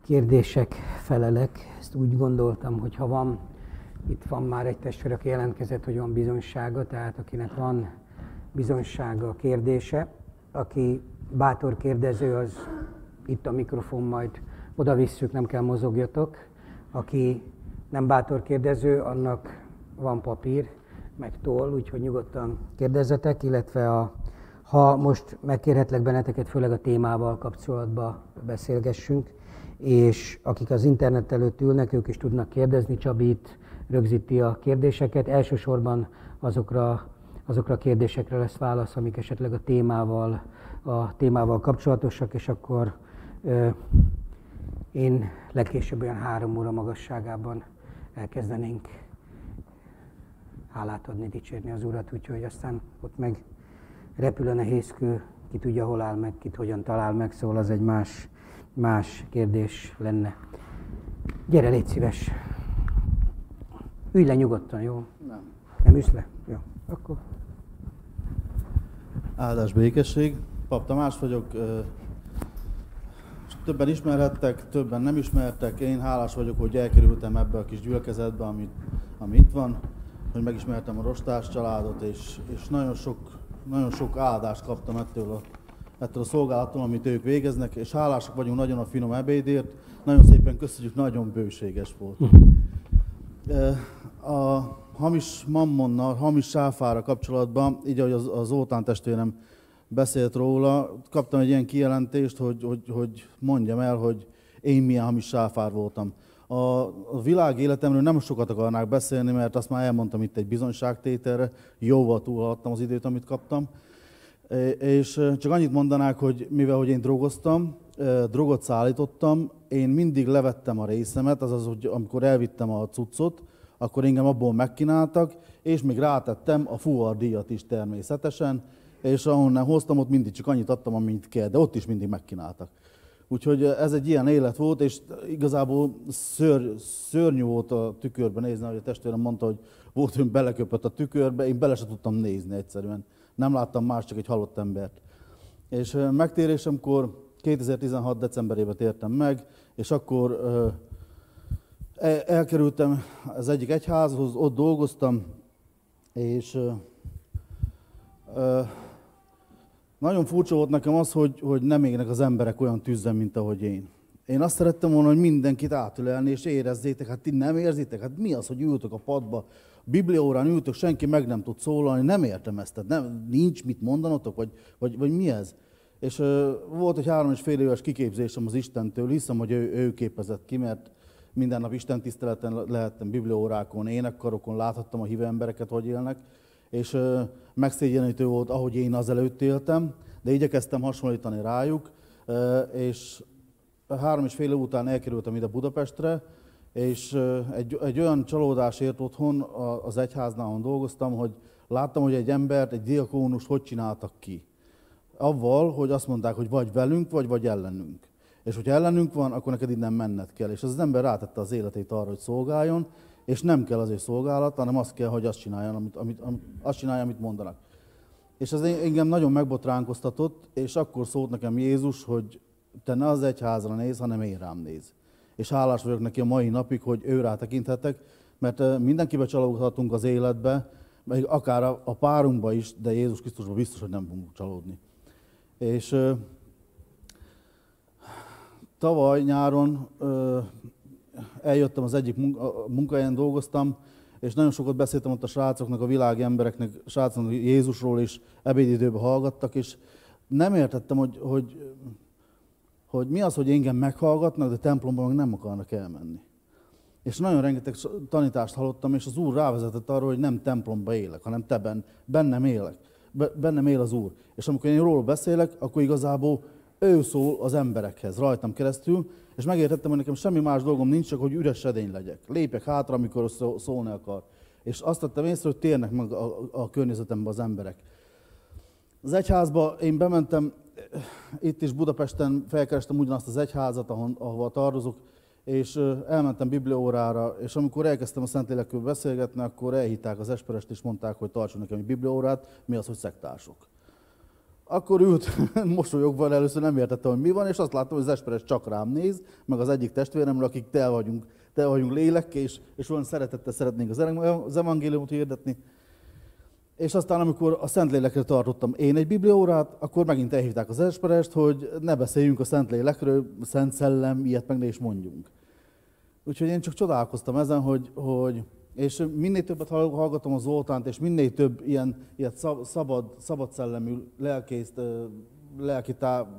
kérdések felelek. Ezt úgy gondoltam, hogy ha itt van már egy testvér, aki jelentkezett, hogy van bizonysága, tehát akinek van bizonysága, kérdése, aki bátor kérdező, az itt a mikrofon, majd oda visszük, nem kell mozogjatok. Aki nem bátor kérdező, annak van papír, meg toll, úgyhogy nyugodtan kérdezzetek, illetve ha most megkérhetlek benneteket, főleg a témával kapcsolatban beszélgessünk, és akik az internet előtt ülnek, ők is tudnak kérdezni. Csabi itt rögzíti a kérdéseket. Elsősorban azokra a kérdésekre lesz válasz, amik esetleg a témával kapcsolatosak, és akkor én legkésőbb olyan 3 óra magasságában elkezdenénk hálát adni, dicsérni az Urat, úgyhogy aztán ott meg repül a nehézkő, ki tudja, hol áll meg, kit hogyan talál meg, szóval az egy más kérdés lenne. Gyere, légy szíves! Ülj le nyugodtan, jó? Nem ülsz le? Jó, akkor... Áldás, békesség. Pap Tamás vagyok. Többen ismerhettek, többen nem ismertek. Én hálás vagyok, hogy elkerültem ebbe a kis gyülekezetbe, ami itt van, hogy megismertem a Rostás családot, és nagyon sok áldást kaptam ettől a szolgálattól, amit ők végeznek, és hálásak vagyunk nagyon a finom ebédért. Nagyon szépen köszönjük, nagyon bőséges volt. A hamis mammonnal, hamis sáfára kapcsolatban, így ahogy az Zoltán testvérem beszélt róla, kaptam egy ilyen kijelentést, hogy mondjam el, hogy én milyen hamis sáfár voltam. A világ életemről nem sokat akarnák beszélni, mert azt már elmondtam itt egy bizonyságtételre, jóval túlhaladtam az időt, amit kaptam. És csak annyit mondanák, hogy mivel hogy én drogoztam, drogot szállítottam, én mindig levettem a részemet, azaz, hogy amikor elvittem a cuccot, akkor engem abból megkínáltak, és még rátettem a fuvardíjat is természetesen, és ahonnan hoztam, ott mindig csak annyit adtam, amit kell, de ott is mindig megkínáltak. Úgyhogy ez egy ilyen élet volt, és igazából szörnyű volt a tükörben nézni, ahogy a testvérem mondta, hogy volt, hogy beleköpött a tükörbe, én bele se tudtam nézni egyszerűen. Nem láttam más, csak egy halott embert. És megtérésemkor 2016. decemberében tértem meg, és akkor elkerültem az egyik egyházhoz, ott dolgoztam, és nagyon furcsa volt nekem az, hogy nem égnek az emberek olyan tűzzen, mint ahogy én. Én azt szerettem volna, hogy mindenkit átülelni, és érezzétek, hát ti nem érzitek? Hát mi az, hogy ültök a padba, bibliaórán ültök, senki meg nem tud szólalni, nem értem ezt, tehát nincs mit mondanotok, vagy mi ez? És volt egy 3,5 éves kiképzésem az Istentől, hiszem, hogy ő képezett ki, mert minden nap Isten tiszteleten lehettem, bibliaórákon, énekkarokon, láthattam a hívő embereket, hogy élnek, és megszégyenítő volt, ahogy én azelőtt éltem, de igyekeztem hasonlítani rájuk, és 3,5 év után elkerültem ide Budapestre, és egy olyan csalódás ért otthon az egyháznál, ahol dolgoztam, hogy láttam, hogy egy embert, egy diakónust hogy csináltak ki. Avval, hogy azt mondták, hogy vagy velünk, vagy ellenünk. És hogyha ellenünk van, akkor neked innen menned kell. És az ember rátette az életét arra, hogy szolgáljon, és nem kell azért szolgálat, hanem azt kell, hogy azt csinálja, amit mondanak. És ez engem nagyon megbotránkoztatott, és akkor szólt nekem Jézus, hogy te ne az egyházra néz, hanem én rám néz. És hálás vagyok neki a mai napig, hogy ő rá tekinthetek, mert mindenkibe csalódhatunk az életbe, meg akár a párunkba is, de Jézus Krisztusban biztos, hogy nem fogunk csalódni. És tavaly nyáron eljöttem az egyik munkahelyen dolgoztam, és nagyon sokat beszéltem ott a srácoknak, a világi embereknek, srácoknak Jézusról is, ebédidőben hallgattak, és nem értettem, hogy mi az, hogy engem meghallgatnak, de templomban meg nem akarnak elmenni. És nagyon rengeteg tanítást hallottam, és az Úr rávezetett arra, hogy nem templomba élek, hanem te bennem élek. Bennem él az Úr. És amikor én róla beszélek, akkor igazából ő szól az emberekhez, rajtam keresztül, és megértettem, hogy nekem semmi más dolgom nincs, csak hogy üres sedény legyek. Lépjek hátra, amikor szólni akar. És azt tettem észre, hogy térnek meg a környezetembe az emberek. Az egyházba én bementem, itt is Budapesten felkerestem ugyanazt az egyházat, ahova tartozok, és elmentem bibliaórára, és amikor elkezdtem a Szentlélekkel beszélgetni, akkor elhitták az esperest, és mondták, hogy tartson nekem egy bibliaórát, mi az, hogy szektársok. Akkor ült mosolyogva, először nem értettem, hogy mi van, és azt láttam, hogy az Esperes csak rám néz, meg az egyik testvéremre, akik te vagyunk lélekkel, és olyan szeretettel szeretnénk az evangéliumot hirdetni. És aztán, amikor a Szentlélekre tartottam én egy bibliaórát, akkor megint elhívták az Esperest, hogy ne beszéljünk a Szentlélekről, Szent Szellem, ilyet meg ne is mondjunk. Úgyhogy én csak csodálkoztam ezen, és minél többet hallgatom az Zoltánt, és minél több ilyen szabad szellemű lelki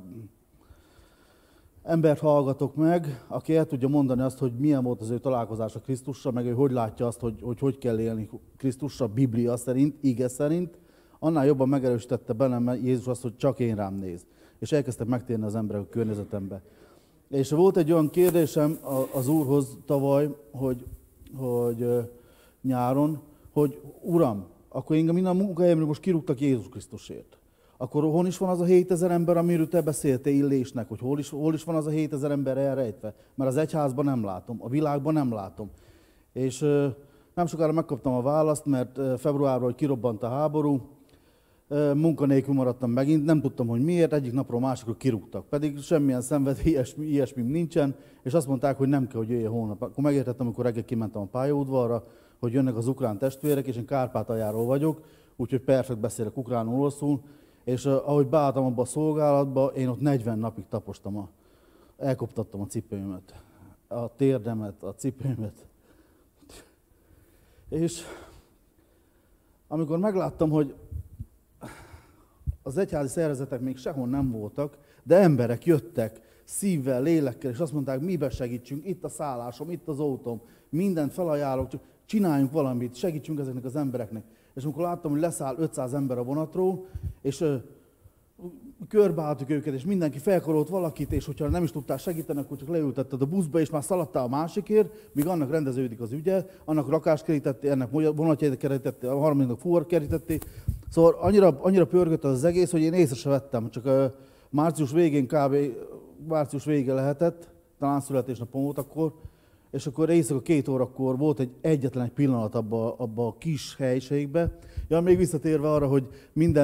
embert hallgatok meg, aki el tudja mondani azt, hogy milyen volt az ő találkozása Krisztussal, meg ő hogy látja azt, hogy kell élni Krisztussal, Biblia szerint, ige szerint, annál jobban megerősítette bennem Jézus azt, hogy csak én rám néz. És elkezdtek megtérni az emberek a környezetembe. És volt egy olyan kérdésem az Úrhoz tavaly, hogy nyáron, hogy Uram, akkor engem minden a munkahelyemről most kirúgtak Jézus Krisztusért. Akkor hol is van az a 7000 ember, amiről te beszéltél Illésnek, hogy hol is van az a 7000 ember elrejtve? Mert az egyházban nem látom, a világban nem látom. És nem sokára megkaptam a választ, mert februárban, hogy kirobbant a háború, munkanélkül maradtam megint, nem tudtam, hogy miért, egyik napról másikról kirúgtak. Pedig semmilyen szenvedély, ilyesmim nincsen, és azt mondták, hogy nem kell, hogy jöjjön holnap. Akkor megértettem, amikor reggel kimentem a pályaudvarra, hogy jönnek az ukrán testvérek, és én Kárpátaljáról vagyok, úgyhogy perfekt beszélek ukránul, oroszul, és ahogy beálltam abba a szolgálatba, én ott 40 napig tapostam, elkoptattam a cipőmet, a térdemet, a cipőmet. És amikor megláttam, hogy az egyházi szervezetek még sehol nem voltak, de emberek jöttek szívvel, lélekkel, és azt mondták, mibe segítsünk, itt a szállásom, itt az autóm, mindent felajánlok, csak csináljunk valamit, segítsünk ezeknek az embereknek. És amikor láttam, hogy leszáll 500 ember a vonatról, és körbeálltuk őket, és mindenki felkarolt valakit, és hogyha nem is tudtál segíteni, akkor csak leültetted a buszba, és már szaladtál a másikért, míg annak rendeződik az ügye, annak rakást kerítették, ennek vonatjegyet kerítették, a harmadiknak fuvar kerítették. Szóval annyira pörgött az egész, hogy én észre se vettem, csak március végén március vége lehetett, talán születésnapom volt akkor, és akkor éjszaka 2 órakor volt egyetlen egy pillanat abba a kis helyiségbe. Ja, még visszatérve arra, hogy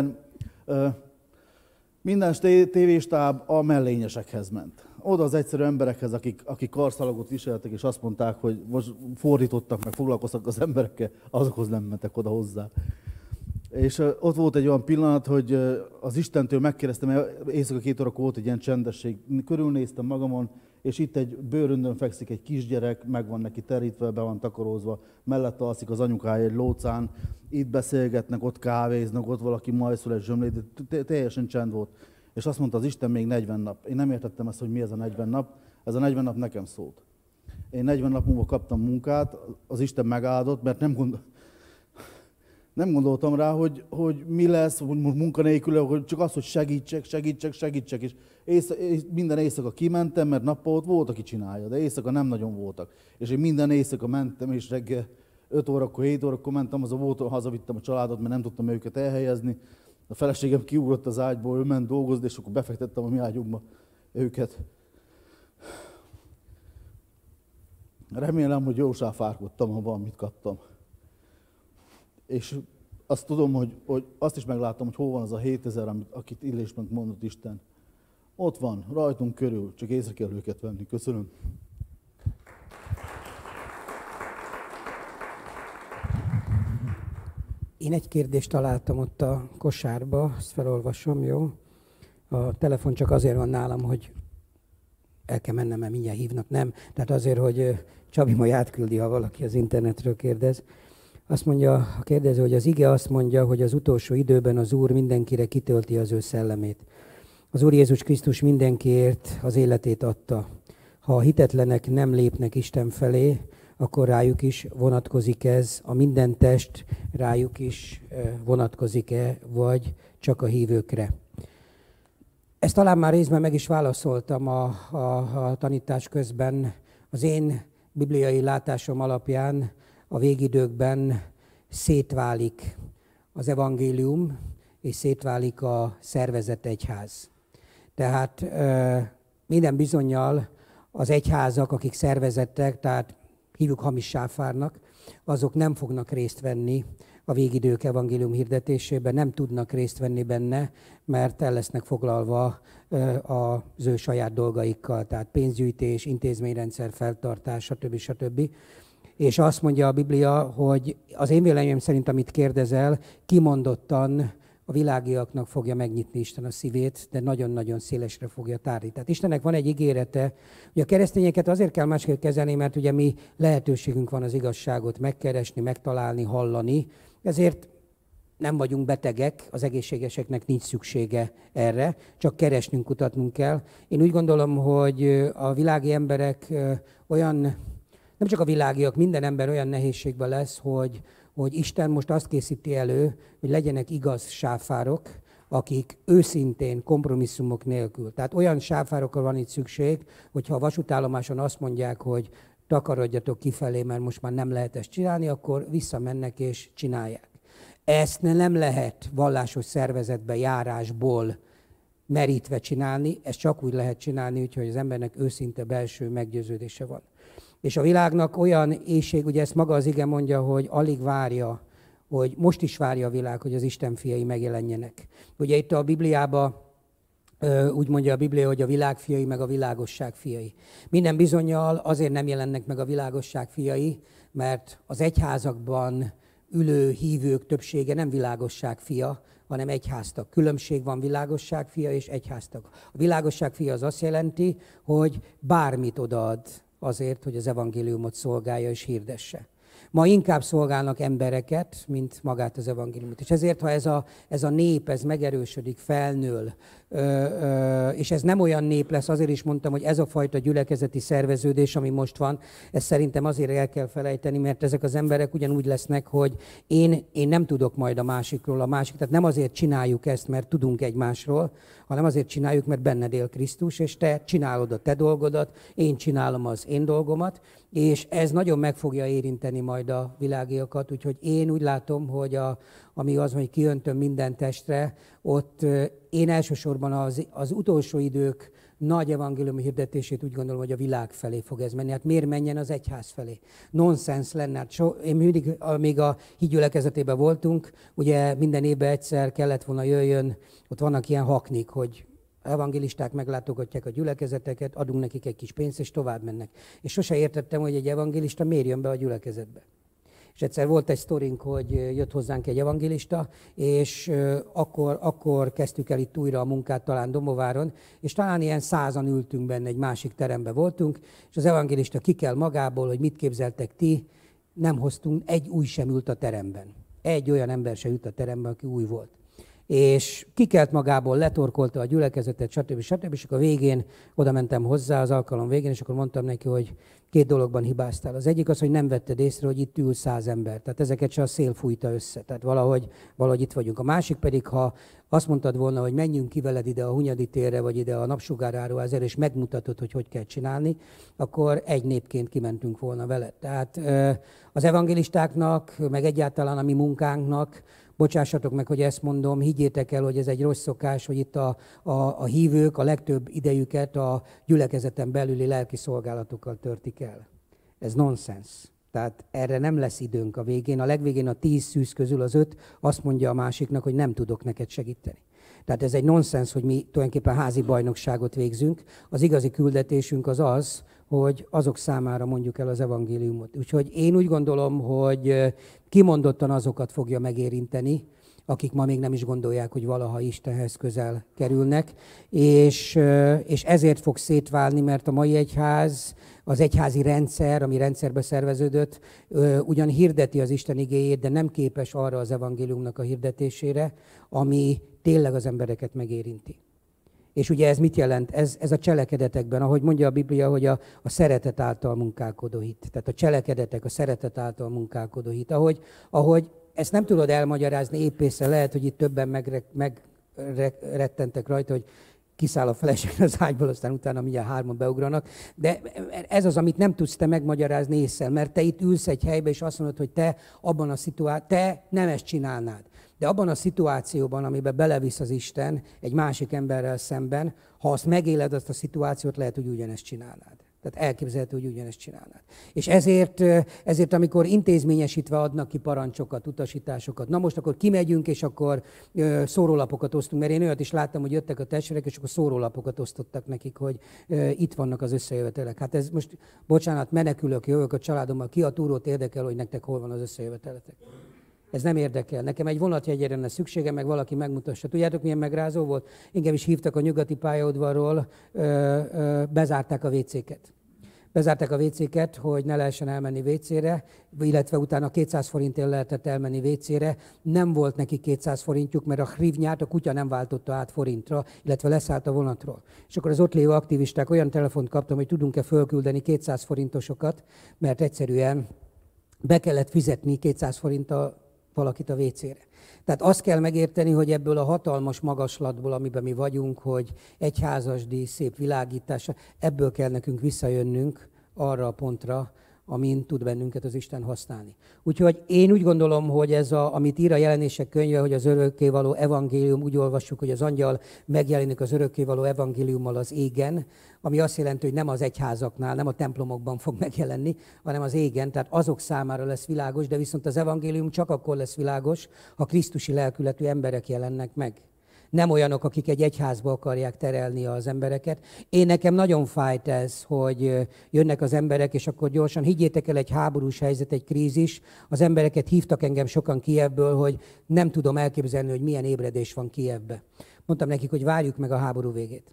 minden tévéstáb a mellényesekhez ment. Oda az egyszerű emberekhez, akik karszalagot viseltek, és azt mondták, hogy most fordítottak, meg foglalkoztak az emberekkel, azokhoz nem mentek oda hozzá. És ott volt egy olyan pillanat, hogy az Istentől megkérdeztem, éjszaka 2 órakor volt egy ilyen csendesség, körülnéztem magamon, és itt egy bőröndön fekszik egy kisgyerek, meg van neki terítve, be van takarózva, mellette alszik az anyukája egy lócán, itt beszélgetnek, ott kávéznak, ott valaki majszol egy zsömlét, teljesen csend volt. És azt mondta az Isten, még 40 nap. Én nem értettem ezt, hogy mi ez a 40 nap, ez a 40 nap nekem szólt. Én 40 nap múlva kaptam munkát, az Isten megáldott, mert nem gondoltam rá, hogy mi lesz, hogy munkanélkül, hogy csak az, hogy segítsek, és minden éjszaka kimentem, mert nappal ott volt, aki csinálja, de éjszaka nem nagyon voltak. És én minden éjszaka mentem, és reggel 5 órakor, 7 órakor mentem, hazavittem a családot, mert nem tudtam őket elhelyezni. A feleségem kiugrott az ágyból, ő ment dolgozni, és akkor befektettem a mi ágyunkba őket. Remélem, hogy jól sáfárkodtam, ha valamit kaptam. És azt tudom, hogy azt is megláttam, hogy hol van az a 7000, akit Illésben mondott Isten. Ott van, rajtunk körül, csak észre kell őket venni. Köszönöm. Én egy kérdést találtam ott a kosárba, ezt felolvasom, jó? A telefon csak azért van nálam, hogy el kell mennem, mert mindjárt hívnak, nem. Tehát azért, hogy Csabi majd átküldi, ha valaki az internetről kérdez. Azt mondja a kérdező, hogy az ige azt mondja, hogy az utolsó időben az Úr mindenkire kitölti az ő szellemét. Az Úr Jézus Krisztus mindenkiért az életét adta. Ha a hitetlenek nem lépnek Isten felé, akkor rájuk is vonatkozik ez, a minden test rájuk is vonatkozik-e, vagy csak a hívőkre. Ezt talán már részben meg is válaszoltam a tanítás közben. Az én bibliai látásom alapján a végidőkben szétválik az evangélium, és szétválik a szervezett egyház. Tehát minden bizonnyal az egyházak, akik szervezettek, tehát hívjuk hamis sáfárnak, azok nem fognak részt venni a végidők evangélium hirdetésében, nem tudnak részt venni benne, mert el lesznek foglalva az ő saját dolgaikkal, tehát pénzgyűjtés, intézményrendszer, feltartás, stb. És azt mondja a Biblia, hogy az én véleményem szerint, amit kérdezel, kimondottan a világiaknak fogja megnyitni Isten a szívét, de nagyon-nagyon szélesre fogja tárni. Tehát Istennek van egy ígérete, hogy a keresztényeket azért kell másképp kezelni, mert ugye mi lehetőségünk van az igazságot megkeresni, megtalálni, hallani, ezért nem vagyunk betegek, az egészségeseknek nincs szüksége erre, csak keresnünk, kutatnunk kell. Én úgy gondolom, hogy a világi emberek olyan, nem csak a világiak, minden ember olyan nehézségben lesz, hogy Isten most azt készíti elő, hogy legyenek igaz sáfárok, akik őszintén, kompromisszumok nélkül. Tehát olyan sáfárokra van itt szükség, hogyha a vasútállomáson azt mondják, hogy takarodjatok kifelé, mert most már nem lehet ezt csinálni, akkor visszamennek és csinálják. Ezt nem lehet vallásos szervezetbe járásból merítve csinálni, ezt csak úgy lehet csinálni, úgyhogy az embernek őszinte belső meggyőződése van. És a világnak olyan éhség, ugye ezt maga az ige mondja, hogy alig várja, hogy most is várja a világ, hogy az Isten fiai megjelenjenek. Ugye itt a Bibliában úgy mondja a Biblia, hogy a világ fiai meg a világosság fiai. Minden bizonnyal azért nem jelennek meg a világosság fiai, mert az egyházakban ülő hívők többsége nem világosság fia, hanem egyháztag. Különbség van világosság fia és egyháztag. A világosság fia az azt jelenti, hogy bármit odaad azért, hogy az evangéliumot szolgálja és hirdesse. Ma inkább szolgálnak embereket, mint magát az evangéliumot. És ezért, ha ez a nép ez megerősödik, felnől, és ez nem olyan nép lesz, azért is mondtam, hogy ez a fajta gyülekezeti szerveződés, ami most van, ezt szerintem azért el kell felejteni, mert ezek az emberek ugyanúgy lesznek, hogy én nem tudok majd a másikról, a másik. Tehát nem azért csináljuk ezt, mert tudunk egymásról, hanem azért csináljuk, mert benned él Krisztus, és te csinálod a te dolgodat, én csinálom az én dolgomat, és ez nagyon meg fogja érinteni majd a világiakat, úgyhogy én úgy látom, hogy ami az, hogy kiöntöm minden testre, ott én elsősorban az utolsó idők nagy evangéliumi hirdetését úgy gondolom, hogy a világ felé fog ez menni. Hát miért menjen az egyház felé? Nonsens lenne. Hát én mindig, még a hídgyülekezetében voltunk, ugye minden évben egyszer kellett volna jöjjön, ott vannak ilyen haknik, hogy evangélisták meglátogatják a gyülekezeteket, adunk nekik egy kis pénzt, és tovább mennek. És sose értettem, hogy egy evangélista miért jön be a gyülekezetbe. És egyszer volt egy sztorink, hogy jött hozzánk egy evangélista, és akkor kezdtük el itt újra a munkát, talán Domováron, és talán ilyen 100-an ültünk benne, egy másik teremben voltunk, és az evangélista kikel magából, hogy mit képzeltek ti, nem hoztunk, egy új sem ült a teremben. Egy olyan ember sem ült a teremben, aki új volt. És kikelt magából, letorkolta a gyülekezetet, stb. És akkor a végén oda mentem hozzá, az alkalom végén, és akkor mondtam neki, hogy 2 dologban hibáztál. Az egyik az, hogy nem vetted észre, hogy itt ül 100 ember. Tehát ezeket se a szél fújta össze. Tehát valahogy itt vagyunk. A másik pedig, ha azt mondtad volna, hogy menjünk ki veled ide a Hunyadi térre, vagy ide a Napsugáráruházra, és megmutatod, hogy kell csinálni, akkor egy népként kimentünk volna veled. Tehát az evangélistáknak, meg egyáltalán a mi munkánknak, bocsássatok meg, hogy ezt mondom, higgyétek el, hogy ez egy rossz szokás, hogy itt a hívők a legtöbb idejüket a gyülekezeten belüli lelki szolgálatokkal törtik el. Ez nonsens. Tehát erre nem lesz időnk a végén. A legvégén a 10 szűz közül az 5 azt mondja a másiknak, hogy nem tudok neked segíteni. Tehát ez egy nonsens, hogy mi tulajdonképpen házi bajnokságot végzünk. Az igazi küldetésünk az az, hogy azok számára mondjuk el az evangéliumot. Úgyhogy én úgy gondolom, hogy kimondottan azokat fogja megérinteni, akik ma még nem is gondolják, hogy valaha Istenhez közel kerülnek, és ezért fog szétválni, mert a mai egyház, az egyházi rendszer, ami rendszerbe szerveződött, ugyan hirdeti az Isten igéjét, de nem képes arra az evangéliumnak a hirdetésére, ami tényleg az embereket megérinti. És ugye ez mit jelent? Ez a cselekedetekben, ahogy mondja a Biblia, hogy a szeretet által munkálkodó hit. Tehát a cselekedetek, a szeretet által munkálkodó hit. Ahogy ezt nem tudod elmagyarázni épp észre, lehet, hogy itt többen megrettentek rajta, hogy kiszáll a feleség az ágyból, aztán utána mindjárt 3-an beugranak. De ez az, amit nem tudsz te megmagyarázni észre, mert te itt ülsz egy helybe, és azt mondod, hogy te abban a te nem ezt csinálnád. De abban a szituációban, amiben belevisz az Isten egy másik emberrel szemben, ha azt megéled, azt a szituációt, lehet, hogy ugyanezt csinálnád. Tehát elképzelhető, hogy ugyanezt csinálnád. És ezért, amikor intézményesítve adnak ki parancsokat, utasításokat, na most akkor kimegyünk, és akkor szórólapokat osztunk, mert én olyat is láttam, hogy jöttek a testvérek, és akkor szórólapokat osztottak nekik, hogy itt vannak az összejövetelek. Hát ez most, bocsánat, menekülök, jövök a családommal, ki a túrót érdekel, hogy nektek hol van az összejöveteletek. Ez nem érdekel. Nekem egy vonatjegyre lenne szükségem, meg valaki megmutassa. Tudjátok, milyen megrázó volt? Engem is hívtak a nyugati pályaudvarról, bezárták a WC-ket. Bezárták a WC-ket, hogy ne lehessen elmenni WC-re, illetve utána 200 forintért lehetett elmenni WC-re. Nem volt neki 200 forintjuk, mert a hrivnyát a kutya nem váltotta át forintra, illetve leszállt a vonatról. És akkor az ott lévő aktivisták olyan telefont kaptam, hogy tudunk-e fölküldeni 200 forintosokat, mert egyszerűen be kellett fizetni 200 forinttal valakit a WC-re. Tehát azt kell megérteni, hogy ebből a hatalmas magaslatból, amiben mi vagyunk, hogy egyházasdíj, szép világítása, ebből kell nekünk visszajönnünk arra a pontra, amin tud bennünket az Isten használni. Úgyhogy én úgy gondolom, hogy ez, amit ír a Jelenések könyve, hogy az örökkévaló evangélium, úgy olvassuk, hogy az angyal megjelenik az örökkévaló evangéliummal az égen, ami azt jelenti, hogy nem az egyházaknál, nem a templomokban fog megjelenni, hanem az égen, tehát azok számára lesz világos, de viszont az evangélium csak akkor lesz világos, ha krisztusi lelkületű emberek jelennek meg. Nem olyanok, akik egy egyházba akarják terelni az embereket. Nekem nagyon fájt ez, hogy jönnek az emberek, és akkor gyorsan, higgyétek el, egy háborús helyzet, egy krízis. Az embereket hívtak engem sokan Kijevből, hogy nem tudom elképzelni, hogy milyen ébredés van Kijevbe. Mondtam nekik, hogy várjuk meg a háború végét.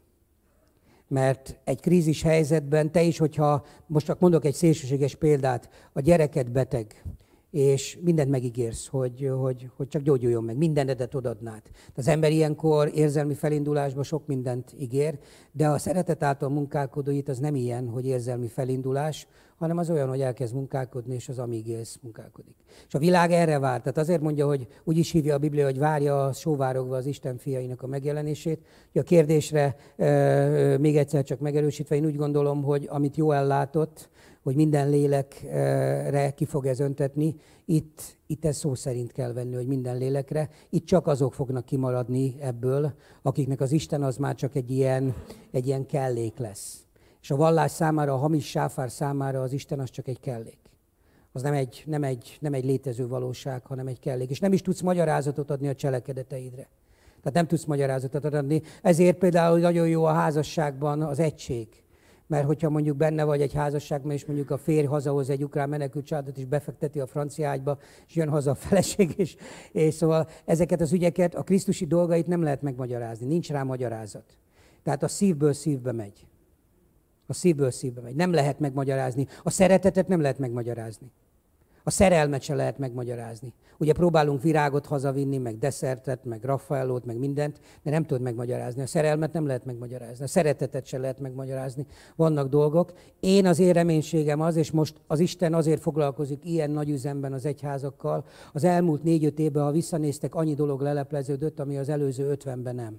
Mert egy krízis helyzetben te is, hogyha, most csak mondok egy szélsőséges példát, a gyereket beteg, és mindent megígérsz, hogy csak gyógyuljon meg, mindenedet odadnád. Az ember ilyenkor érzelmi felindulásban sok mindent ígér, de a szeretet által munkálkodó itt az nem ilyen, hogy érzelmi felindulás, hanem az olyan, hogy elkezd munkálkodni, és az amíg élsz, munkálkodik. És a világ erre vár. Tehát azért mondja, hogy úgy is hívja a Biblia, hogy várja sóvárogva az Isten fiainak a megjelenését. A kérdésre még egyszer csak megerősítve, én úgy gondolom, hogy amit Jóel látott, hogy minden lélekre ki fog ez öntetni, itt ez szó szerint kell venni, hogy minden lélekre. Itt csak azok fognak kimaradni ebből, akiknek az Isten az már csak egy ilyen kellék lesz. És a vallás számára, a hamis sáfár számára az Isten az csak egy kellék. Az nem egy létező valóság, hanem egy kellék. És nem is tudsz magyarázatot adni a cselekedeteidre. Tehát nem tudsz magyarázatot adni. Ezért például nagyon jó a házasságban az egység. Mert hogyha mondjuk benne vagy egy házasságban, és mondjuk a férj hazahoz egy ukrán menekült családot, és befekteti a francia ágyba, és jön haza a feleség, és szóval ezeket az ügyeket, a krisztusi dolgait nem lehet megmagyarázni. Nincs rá magyarázat. Tehát a szívből szívbe megy. A szívből szívbe megy. Nem lehet megmagyarázni. A szeretetet nem lehet megmagyarázni. A szerelmet se lehet megmagyarázni. Ugye próbálunk virágot hazavinni, meg desszertet, meg raffaellót, meg mindent, de nem tudod megmagyarázni. A szerelmet nem lehet megmagyarázni. A szeretetet se lehet megmagyarázni. Vannak dolgok. Én az én reménységem az, és most az Isten azért foglalkozik ilyen nagy üzemben az egyházakkal. Az elmúlt 4-5 évben, ha visszanéztek, annyi dolog lelepleződött, ami az előző 50-ben nem.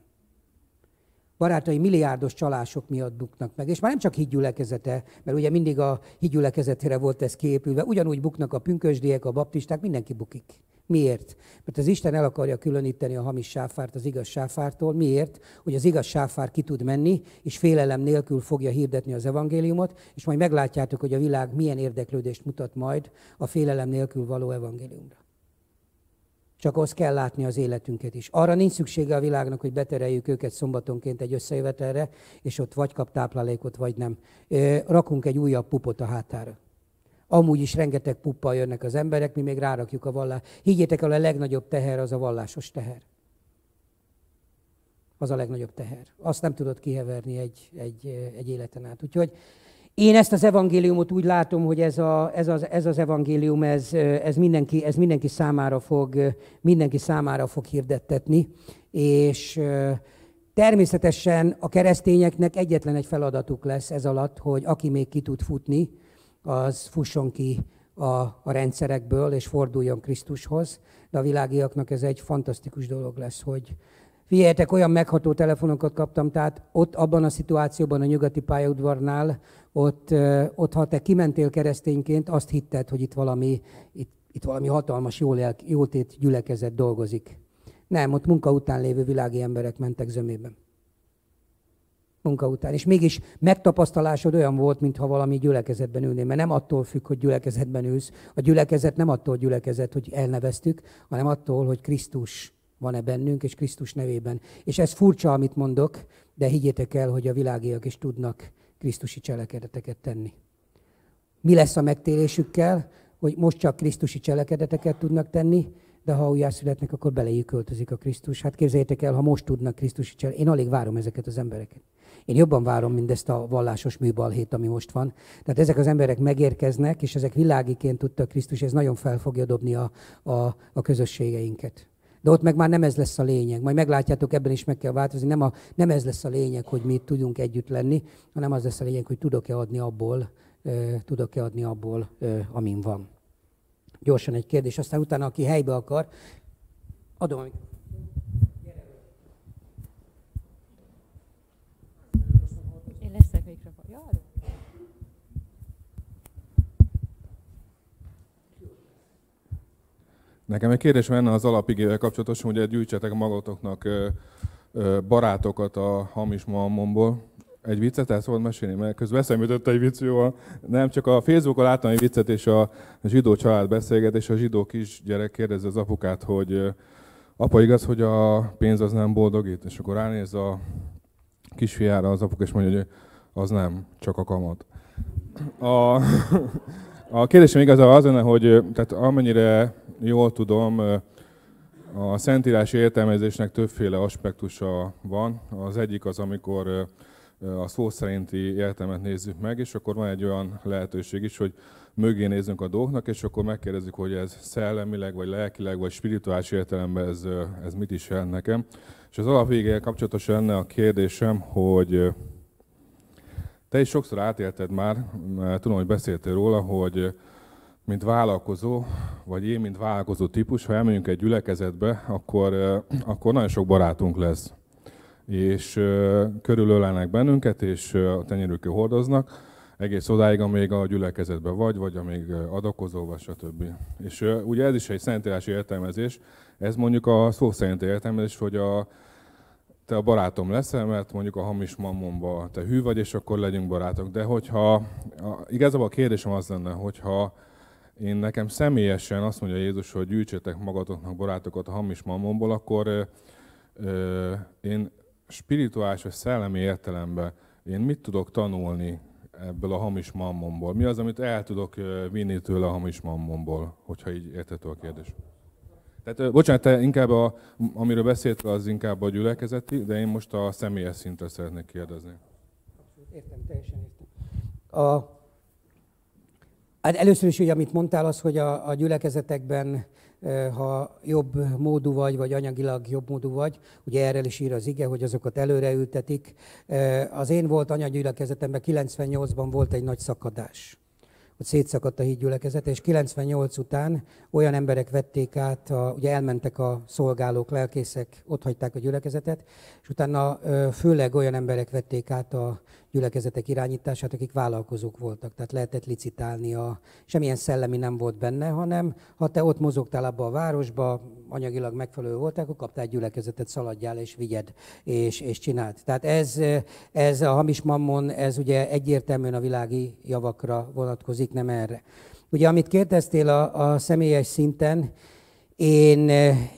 Barátai milliárdos csalások miatt buknak meg. És már nem csak hídgyülekezete, mert ugye mindig a hídgyülekezetére volt ez kiépülve, ugyanúgy buknak a pünkösdiek, a baptisták, mindenki bukik. Miért? Mert az Isten el akarja különíteni a hamis sáfárt az igaz sáfártól. Miért? Hogy az igaz sáfár ki tud menni, és félelem nélkül fogja hirdetni az evangéliumot, és majd meglátjátok, hogy a világ milyen érdeklődést mutat majd a félelem nélkül való evangéliumra. Csak azt kell látni az életünket is. Arra nincs szüksége a világnak, hogy betereljük őket szombatonként egy összejövetelre, és ott vagy kap táplálékot, vagy nem. Rakunk egy újabb pupot a hátára. Amúgy is rengeteg puppal jönnek az emberek, mi még rárakjuk a vallást. Higgyétek el, a legnagyobb teher az a vallásos teher. Az a legnagyobb teher. Azt nem tudod kiheverni egy életen át. Úgyhogy én ezt az evangéliumot úgy látom, hogy ez az evangélium, ez mindenki számára fog hirdettetni, és természetesen a keresztényeknek egyetlen egy feladatuk lesz ez alatt, hogy aki még ki tud futni, az fusson ki a rendszerekből, és forduljon Krisztushoz, de a világiaknak ez egy fantasztikus dolog lesz, hogy figyeljetek, olyan megható telefonokat kaptam, tehát ott abban a szituációban a nyugati pályaudvarnál, ott ha te kimentél keresztényként, azt hitted, hogy itt valami hatalmas jótét gyülekezet dolgozik. Nem, ott munka után lévő világi emberek mentek zömében. munka után. És mégis megtapasztalásod olyan volt, mintha valami gyülekezetben ülnél, mert nem attól függ, hogy gyülekezetben ülsz. A gyülekezet nem attól gyülekezet, hogy elneveztük, hanem attól, hogy Krisztus van-e bennünk, és Krisztus nevében. És ez furcsa, amit mondok, de higgyétek el, hogy a világiak is tudnak krisztusi cselekedeteket tenni. Mi lesz a megtérésükkel, hogy most csak krisztusi cselekedeteket tudnak tenni, de ha újjászületnek, akkor beléjük költözik a Krisztus. Hát képzeljétek el, ha most tudnak krisztusi cselekedeteket. Én alig várom ezeket az embereket. Én jobban várom mindezt a vallásos műbalhét, ami most van. Tehát ezek az emberek megérkeznek, és ezek világiként tudtak Krisztus, ez nagyon fel fogja dobni a közösségeinket. De ott meg már nem ez lesz a lényeg. Majd meglátjátok, ebben is meg kell változni. Nem ez lesz a lényeg, hogy mi tudjunk együtt lenni, hanem az lesz a lényeg, hogy tudok-e adni abból, amin van. Gyorsan egy kérdés, aztán utána, aki helybe akar, adom, amit... Én leszek mikrofon. Ja, Nekem egy kérdés lenne az alapigével kapcsolatosan, hogy gyűjtsetek magatoknak barátokat a hamis mammonból. Egy viccet el szabad mesélni, mert közben eszembe jutott egy vicc, jó? Nem, csak a Facebookon láttam egy viccet, és a zsidó család beszélget, és a zsidó kisgyerek kérdezi az apukát, hogy apa, igaz, hogy a pénz az nem boldogít? És akkor ránéz a kisfiára az apuk, és mondja, hogy az nem, csak a kamat. A kérdésem igazából az lenne, hogy tehát amennyire jól tudom, a szentírási értelmezésnek többféle aspektusa van. Az egyik az, amikor a szó szerinti értelmet nézzük meg, és akkor van egy olyan lehetőség is, hogy mögé nézzünk a dolgoknak, és akkor megkérdezzük, hogy ez szellemileg, vagy lelkileg, vagy spirituális értelemben ez mit is jelent nekem. És az alapvégével kapcsolatosan lenne a kérdésem, hogy te is sokszor átélted már, mert tudom, hogy beszéltél róla, hogy mint vállalkozó, vagy én, mint vállalkozó típus, ha elmegyünk egy gyülekezetbe, akkor nagyon sok barátunk lesz. És körülölelnek bennünket, és a tenyérükkel hordoznak, egész odáig, amíg a gyülekezetben vagy amíg adakozol, vagy stb. És ugye ez is egy szentírási értelmezés. Ez mondjuk a szó szerinti értelmezés, hogy te a barátom leszel, mert mondjuk a hamis mammonba te hű vagy, és akkor legyünk barátok. De igazából a kérdésem az lenne, hogyha én nekem személyesen azt mondja Jézus, hogy gyűjtsétek magatoknak barátokat a hamis mammonból, akkor én spirituális vagy szellemi értelemben én mit tudok tanulni ebből a hamis mammonból? Mi az, amit el tudok vinni tőle a hamis mammonból, hogyha így érthető a kérdés? Tehát, bocsánat, te inkább amiről beszéltél, az inkább a gyülekezeti, de én most a személyes szintre szeretnék kérdezni. Értem, teljesen értem. Hát először is, ugye, amit mondtál, az, hogy a gyülekezetekben, ha jobb módú vagy anyagilag jobb módú vagy, ugye erről is ír az ige, hogy azokat előre ültetik. Az én volt anyagyülekezetemben 98-ban volt egy nagy szakadás. Ott szétszakadt a hídgyülekezet, és 98 után olyan emberek vették át, ugye elmentek a szolgálók, lelkészek, ott hagyták a gyülekezetet, és utána főleg olyan emberek vették át a gyülekezetek irányítását, akik vállalkozók voltak, tehát lehetett licitálni, semmilyen szellemi nem volt benne, hanem ha te ott mozogtál abba a városba, anyagilag megfelelő voltál, akkor kaptál egy gyülekezetet, szaladjál és vigyed, és csináld. Tehát ez a hamis mammon, ez ugye egyértelműen a világi javakra vonatkozik, nem erre. Ugye, amit kérdeztél a személyes szinten, én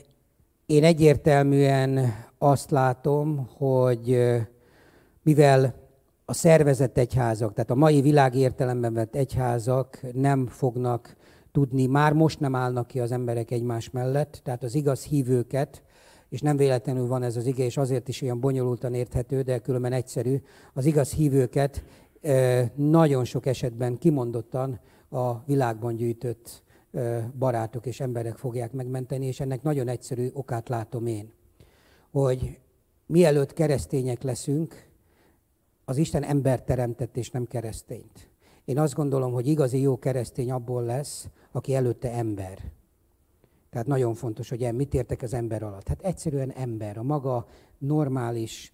egyértelműen azt látom, hogy mivel a szervezett egyházak, tehát a mai világi értelemben vett egyházak nem fognak tudni, már most nem állnak ki az emberek egymás mellett, tehát az igaz hívőket, és nem véletlenül van ez az ige, és azért is olyan bonyolultan érthető, de különben egyszerű, az igaz hívőket nagyon sok esetben kimondottan a világban gyűjtött barátok és emberek fogják megmenteni, és ennek nagyon egyszerű okát látom én, hogy mielőtt keresztények leszünk, az Isten embert teremtett, és nem keresztényt. Én azt gondolom, hogy igazi jó keresztény abból lesz, aki előtte ember. Tehát nagyon fontos, hogy mit értek az ember alatt. Hát egyszerűen ember, a maga normális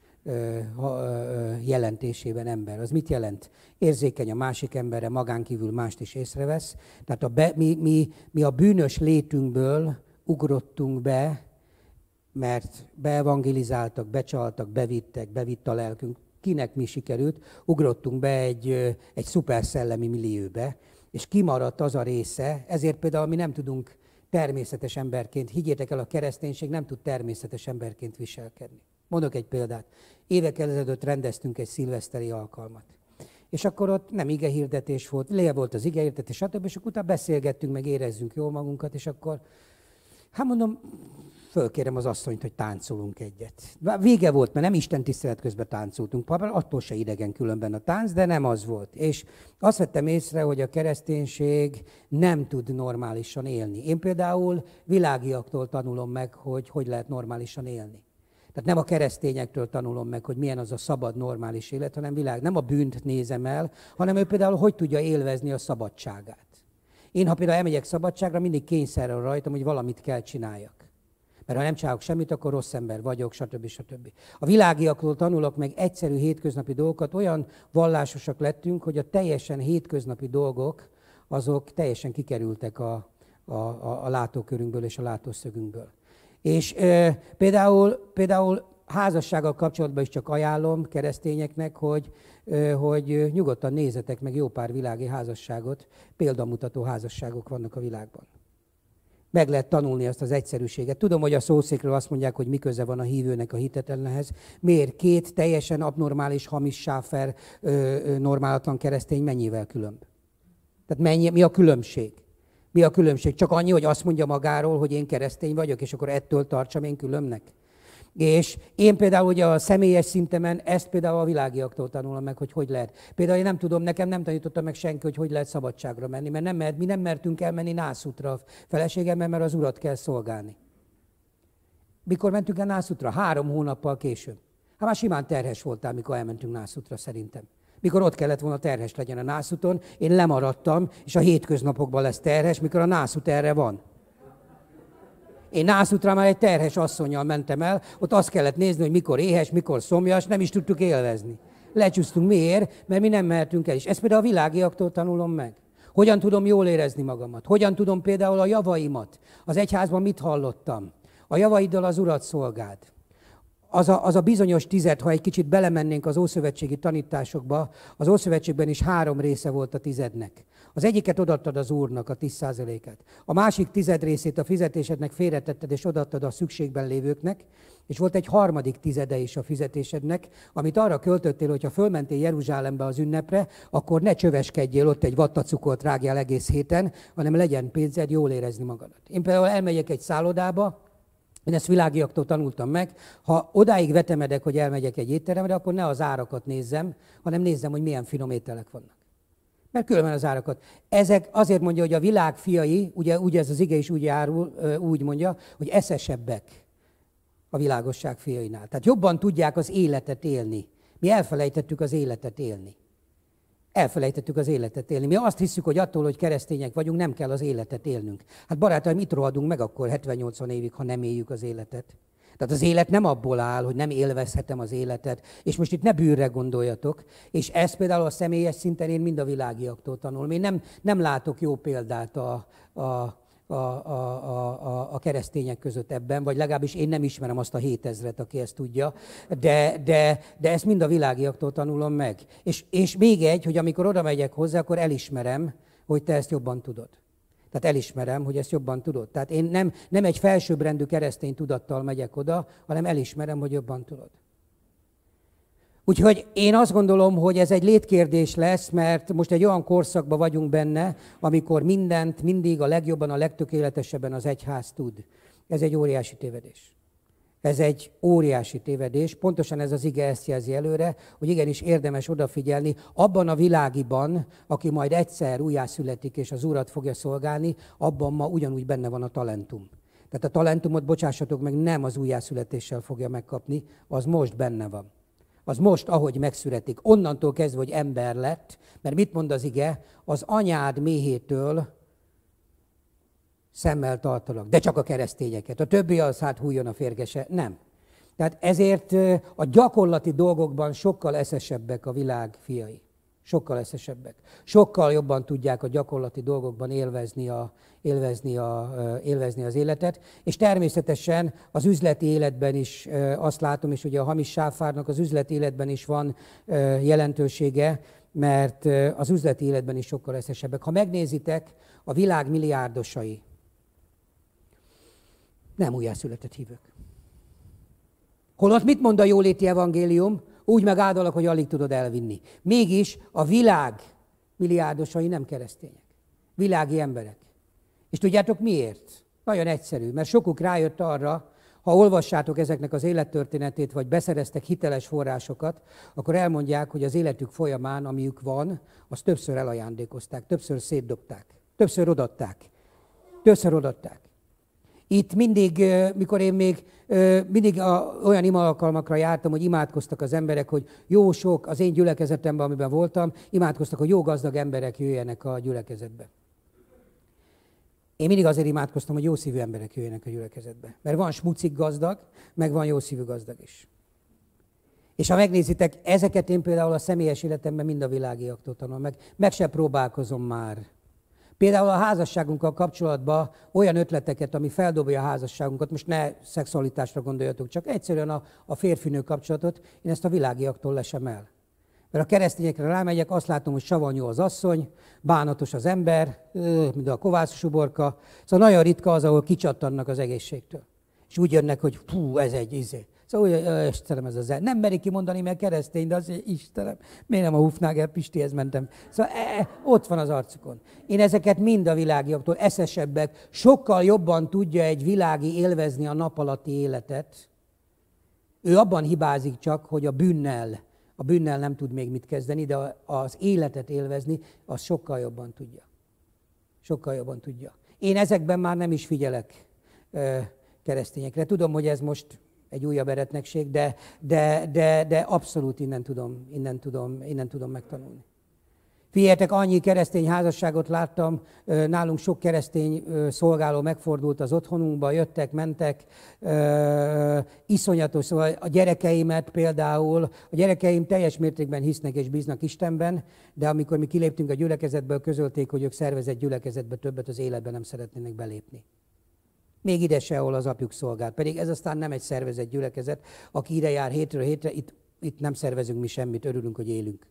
jelentésében ember. Az mit jelent? Érzékeny a másik emberre, magán kívül mást is észrevesz. Tehát mi a bűnös létünkből ugrottunk be, mert beevangelizáltak, becsaltak, bevittek, bevitt a lelkünk. kinek mi sikerült, ugrottunk be egy szuper szellemi millióbe, és kimaradt az a része, ezért például mi nem tudunk természetes emberként, higgyétek el, a kereszténység nem tud természetes emberként viselkedni. Mondok egy példát. Évekkel ezelőtt rendeztünk egy szilveszteri alkalmat. És akkor ott nem igehirdetés volt, volt az igehirdetés, stb. És akkor utána beszélgettünk, meg érezzünk jól magunkat, és akkor, hát mondom, fölkérem az asszonyt, hogy táncolunk egyet. Vége volt, mert nem Isten tisztelet közben táncoltunk, attól se idegen különben a tánc, de nem az volt. És azt vettem észre, hogy a kereszténység nem tud normálisan élni. Én például világiaktól tanulom meg, hogy lehet normálisan élni. Tehát nem a keresztényektől tanulom meg, hogy milyen az a szabad, normális élet, hanem nem a bűnt nézem el, hanem ő például hogy tudja élvezni a szabadságát. Én, ha például elmegyek szabadságra, mindig kényszerrel rajtam, hogy valamit kell csináljak. Mert ha nem csinálok semmit, akkor rossz ember vagyok, stb. Stb. A világiaktól tanulok meg egyszerű hétköznapi dolgokat, olyan vallásosak lettünk, hogy a teljesen hétköznapi dolgok, azok teljesen kikerültek a látókörünkből és a látószögünkből. És például házassággal kapcsolatban is csak ajánlom keresztényeknek, hogy nyugodtan nézzetek meg jó pár világi házasságot, példamutató házasságok vannak a világban. Meg lehet tanulni azt az egyszerűséget. Tudom, hogy a szószékről azt mondják, hogy mi köze van a hívőnek a hitetlenhez. Miért két teljesen abnormális, hamis, sáfer, normálatlan keresztény mennyivel különb? Tehát mi a különbség? Mi a különbség? Csak annyi, hogy azt mondja magáról, hogy én keresztény vagyok, és akkor ettől tartsam én különbnek. És én például ugye a személyes szintemen ezt például a világiaktól tanulom meg, hogy lehet. Például én nem tudom, nekem nem tanította meg senki, hogy lehet szabadságra menni, mert mi nem mertünk elmenni nászútra a feleségemmel, mert az urat kell szolgálni. Mikor mentünk el nászútra? 3 hónappal később. Hát már simán terhes voltál, mikor elmentünk nászútra szerintem. Mikor ott kellett volna terhes legyen a nászúton, én lemaradtam, és a hétköznapokban lesz terhes, mikor a nászút erre van. Én nászútra már egy terhes asszonnyal mentem el, ott azt kellett nézni, hogy mikor éhes, mikor szomjas, nem is tudtuk élvezni. Lecsúsztunk. Miért? Mert mi nem mehetünk el is. Ezt például a világiaktól tanulom meg. Hogyan tudom jól érezni magamat? Hogyan tudom például a javaimat? Az egyházban mit hallottam? A javaiddal az Urat szolgáld. Az a bizonyos 10, ha egy kicsit belemennénk az ószövetségi tanításokba, az Ószövetségben is 3 része volt a 10-nek. Az egyiket odaadtad az Úrnak, a 10%-át. A másik 10 részét a fizetésednek félretetted, és odaadtad a szükségben lévőknek, és volt egy harmadik 10 is a fizetésednek, amit arra költöttél, hogy ha fölmentél Jeruzsálembe az ünnepre, akkor ne csöveskedjél ott egy vattacukort rágjál egész héten, hanem legyen pénzed jól érezni magadat. Én például elmegyek egy szállodába, én ezt világiaktól tanultam meg, ha odáig vetemedek, hogy elmegyek egy étteremre, akkor ne az árakat nézzem, hanem nézzem, hogy milyen finom ételek vannak. Mert különben az árakat. Ezek azért mondja, hogy a világ fiai, ugye ez az ige is úgy mondja, hogy eszesebbek a világosság fiainál. Tehát jobban tudják az életet élni. Mi elfelejtettük az életet élni. Elfelejtettük az életet élni. Mi azt hiszük, hogy attól, hogy keresztények vagyunk, nem kell az életet élnünk. Hát barátaim, mit rohadunk meg akkor 70-80 évig, ha nem éljük az életet? Tehát az élet nem abból áll, hogy nem élvezhetem az életet, és most itt ne bűrre gondoljatok, és ezt például a személyes szinten én mind a világiaktól tanulom. Én nem látok jó példát a keresztények között ebben, vagy legalábbis én nem ismerem azt a 7000-et, aki ezt tudja, de ezt mind a világiaktól tanulom meg. És még egy, hogy amikor oda megyek hozzá, akkor elismerem, hogy te ezt jobban tudod. Tehát elismerem, hogy ezt jobban tudod. Tehát én nem egy felsőbbrendű keresztény tudattal megyek oda, hanem elismerem, hogy jobban tudod. Úgyhogy én azt gondolom, hogy ez egy létkérdés lesz, mert most egy olyan korszakban vagyunk benne, amikor mindent mindig a legjobban, a legtökéletesebben az egyház tud. Ez egy óriási tévedés. Ez egy óriási tévedés. Pontosan ez az ige ezt jelzi előre, hogy igenis érdemes odafigyelni. Abban a világiban, aki majd egyszer újjászületik és az Urat fogja szolgálni, abban ma ugyanúgy benne van a talentum. Tehát a talentumot, bocsássatok meg, nem az újjászületéssel fogja megkapni, az most benne van. Az most, ahogy megszületik, onnantól kezdve, hogy ember lett, mert mit mond az ige? Az anyád méhétől szemmel tartalak, de csak a keresztényeket. A többi az hát hújjon a férgese. Nem. Tehát ezért a gyakorlati dolgokban sokkal eszesebbek a világ fiai. Sokkal eszesebbek. Sokkal jobban tudják a gyakorlati dolgokban élvezni az életet. És természetesen az üzleti életben is azt látom, és ugye a hamis sáfárnak az üzleti életben is van jelentősége, mert az üzleti életben is sokkal eszesebbek. Ha megnézitek, a világ milliárdosai nem újjászületett hívők. Holott mit mond a jóléti evangélium? Úgy megáldalak, hogy alig tudod elvinni. Mégis a világ milliárdosai nem keresztények. Világi emberek. És tudjátok miért? Nagyon egyszerű, mert sokuk rájött arra, ha olvassátok ezeknek az élettörténetét, vagy beszereztek hiteles forrásokat, akkor elmondják, hogy az életük folyamán, amiük van, azt többször elajándékozták, többször szétdobták, többször odaadták. Többször odaadták. Itt mindig, mikor én még mindig olyan ima alkalmakra jártam, hogy imádkoztak az emberek, hogy jó sok, az én gyülekezetemben, amiben voltam, imádkoztak, hogy jó gazdag emberek jöjjenek a gyülekezetbe. Én mindig azért imádkoztam, hogy jó szívű emberek jöjjenek a gyülekezetbe. Mert van smucik gazdag, meg van jó szívű gazdag is. És ha megnézitek, ezeket én például a személyes életemben mind a világiaktól tanulom meg se próbálkozom már. Például a házasságunkkal kapcsolatban olyan ötleteket, ami feldobja a házasságunkat, most ne szexualitásra gondoljatok, csak egyszerűen a férfinő kapcsolatot, én ezt a világiaktól lesem el. Mert a keresztényekre rámegyek, azt látom, hogy savanyú az asszony, bánatos az ember, mint a kovászos uborka, szóval nagyon ritka az, ahol kicsattannak az egészségtől. És úgy jönnek, hogy fú, ez egy izé. Szóval, Istenem, ez az el. Nem merik kimondani, mert keresztény, de az, Istenem, miért nem a Hufnagel Pistihez mentem? Szóval ott van az arcukon. Én ezeket mind a világiaktól, eszesebbek, sokkal jobban tudja egy világi élvezni a nap alatti életet. Ő abban hibázik csak, hogy a bűnnel nem tud még mit kezdeni, de az életet élvezni, az sokkal jobban tudja. Sokkal jobban tudja. Én ezekben már nem is figyelek keresztényekre. Tudom, hogy ez most egy újabb eretnekség, de abszolút innen tudom megtanulni. Figyeljetek, annyi keresztény házasságot láttam, nálunk sok keresztény szolgáló megfordult az otthonunkba, jöttek, mentek, iszonyatos, szóval a gyerekeimet például, a gyerekeim teljes mértékben hisznek és bíznak Istenben, de amikor mi kiléptünk a gyülekezetből, közölték, hogy ők szervezett gyülekezetbe többet az életben nem szeretnének belépni. Még ide se, ahol az apjuk szolgál. Pedig ez aztán nem egy szervezett gyülekezet. Aki ide jár hétről hétre, itt nem szervezünk mi semmit, örülünk, hogy élünk.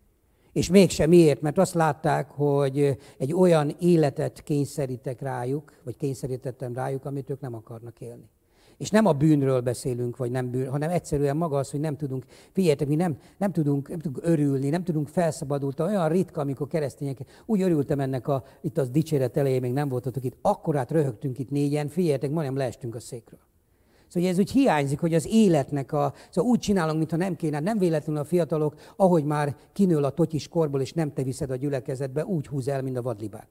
És mégsem miért? Mert azt látták, hogy egy olyan életet kényszerítek rájuk, vagy kényszerítettem rájuk, amit ők nem akarnak élni. És nem a bűnről beszélünk, vagy nem bűn, hanem egyszerűen maga az, hogy nem tudunk, figyeljetek, mi nem tudunk örülni, nem tudunk felszabadulni. Olyan ritka, amikor keresztények, úgy örültem ennek itt az dicséret elején, még nem voltatok itt, akkorát röhögtünk itt négyen, figyeljetek, majdnem leestünk a székről. Szóval ez úgy hiányzik, hogy az életnek szóval úgy csinálunk, mintha nem kéne, nem véletlenül a fiatalok, ahogy már kinől a totyis korból, és nem te viszed a gyülekezetbe, úgy húz el, mint a vadlibák.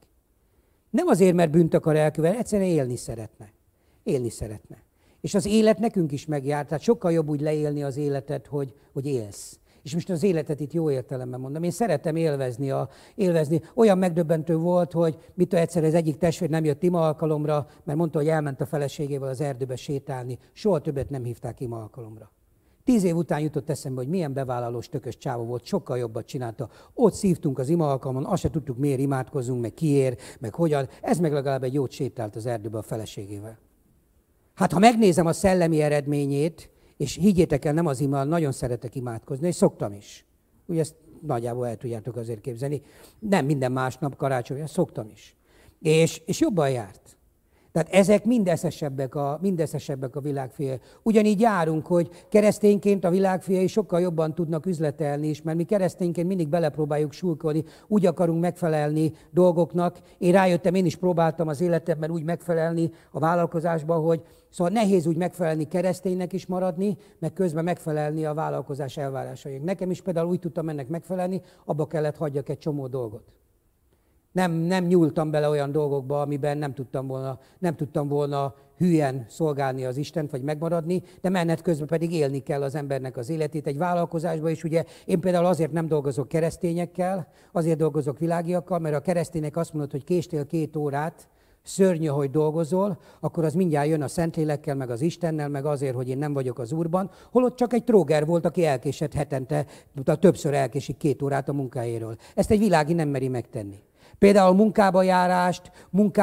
Nem azért, mert bűnt akar elkövetni, egyszerűen élni szeretne. Élni szeretne. És az élet nekünk is megjár, tehát sokkal jobb úgy leélni az életet, hogy élsz. És most az életet itt jó értelemben mondom. Én szeretem élvezni. Olyan megdöbbentő volt, hogy egyszer az egyik testvér nem jött ima alkalomra, mert mondta, hogy elment a feleségével az erdőbe sétálni. Soha többet nem hívták ima alkalomra. 10 év után jutott eszembe, hogy milyen bevállalós, tökös csávó volt, sokkal jobbat csinálta. Ott szívtunk az ima alkalmon, azt se tudtuk, miért imádkozunk, meg kiért, meg hogyan. Ez meg legalább egy jót sétált az erdőbe a feleségével. Hát ha megnézem a szellemi eredményét, és higgyétek el, nem az ima, nagyon szeretek imádkozni, és szoktam is. Ugye ezt nagyjából el tudjátok azért képzelni. Nem minden másnap karácsony, szoktam is. És jobban járt. Tehát ezek mind eszesebbek a világfiai. Ugyanígy járunk, hogy keresztényként a világfiai sokkal jobban tudnak üzletelni is, mert mi keresztényként mindig belepróbáljuk sulkolni, úgy akarunk megfelelni dolgoknak. Én rájöttem, én is próbáltam az életemben úgy megfelelni a vállalkozásban, hogy szóval nehéz úgy megfelelni kereszténynek is maradni, meg közben megfelelni a vállalkozás elvárásainak. Nekem is például úgy tudtam ennek megfelelni, abba kellett hagyjak egy csomó dolgot. Nem nyúltam bele olyan dolgokba, amiben nem tudtam volna hülyen szolgálni az Istent, vagy megmaradni, de menet közben pedig élni kell az embernek az életét egy vállalkozásban, és ugye én például azért nem dolgozok keresztényekkel, azért dolgozok világiakkal, mert a keresztények azt mondod, hogy késtél 2 órát, szörnyű, hogy dolgozol, akkor az mindjárt jön a Szentlélekkel, meg az Istennel, meg azért, hogy én nem vagyok az Úrban, holott csak egy tróger volt, aki elkésett hetente, többször elkésik 2 órát a munkájáról. Ezt egy világi nem meri megtenni. Például munkába járást,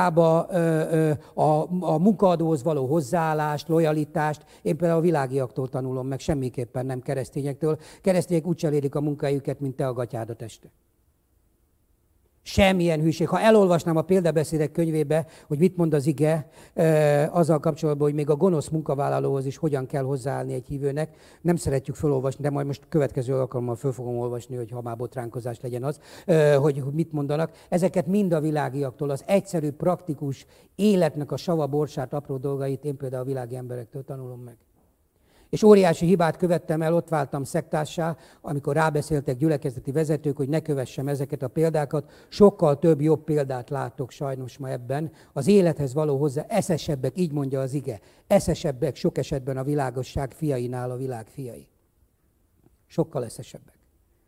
a munkaadóhoz való hozzáállást, lojalitást, én például a világiaktól tanulom meg, semmiképpen nem keresztényektől. Keresztények úgy cselélik a munkájukat, mint te a gatyádat este. Semmilyen hűség. Ha elolvasnám a példabeszédek könyvébe, hogy mit mond az ige, azzal kapcsolatban, hogy még a gonosz munkavállalóhoz is hogyan kell hozzáállni egy hívőnek, nem szeretjük felolvasni, de majd most következő alkalommal föl fogom olvasni, hogy ha már botránkozás legyen az, hogy mit mondanak. Ezeket mind a világiaktól, az egyszerű, praktikus életnek a sava, borsát, apró dolgait én például a világi emberektől tanulom meg. És óriási hibát követtem el, ott váltam szektássá, amikor rábeszéltek gyülekezeti vezetők, hogy ne kövessem ezeket a példákat. Sokkal több jobb példát látok sajnos ma ebben. Az élethez való hozzá eszesebbek, így mondja az ige. Eszesebbek sok esetben a világosság fiainál a világ fiai. Sokkal eszesebbek.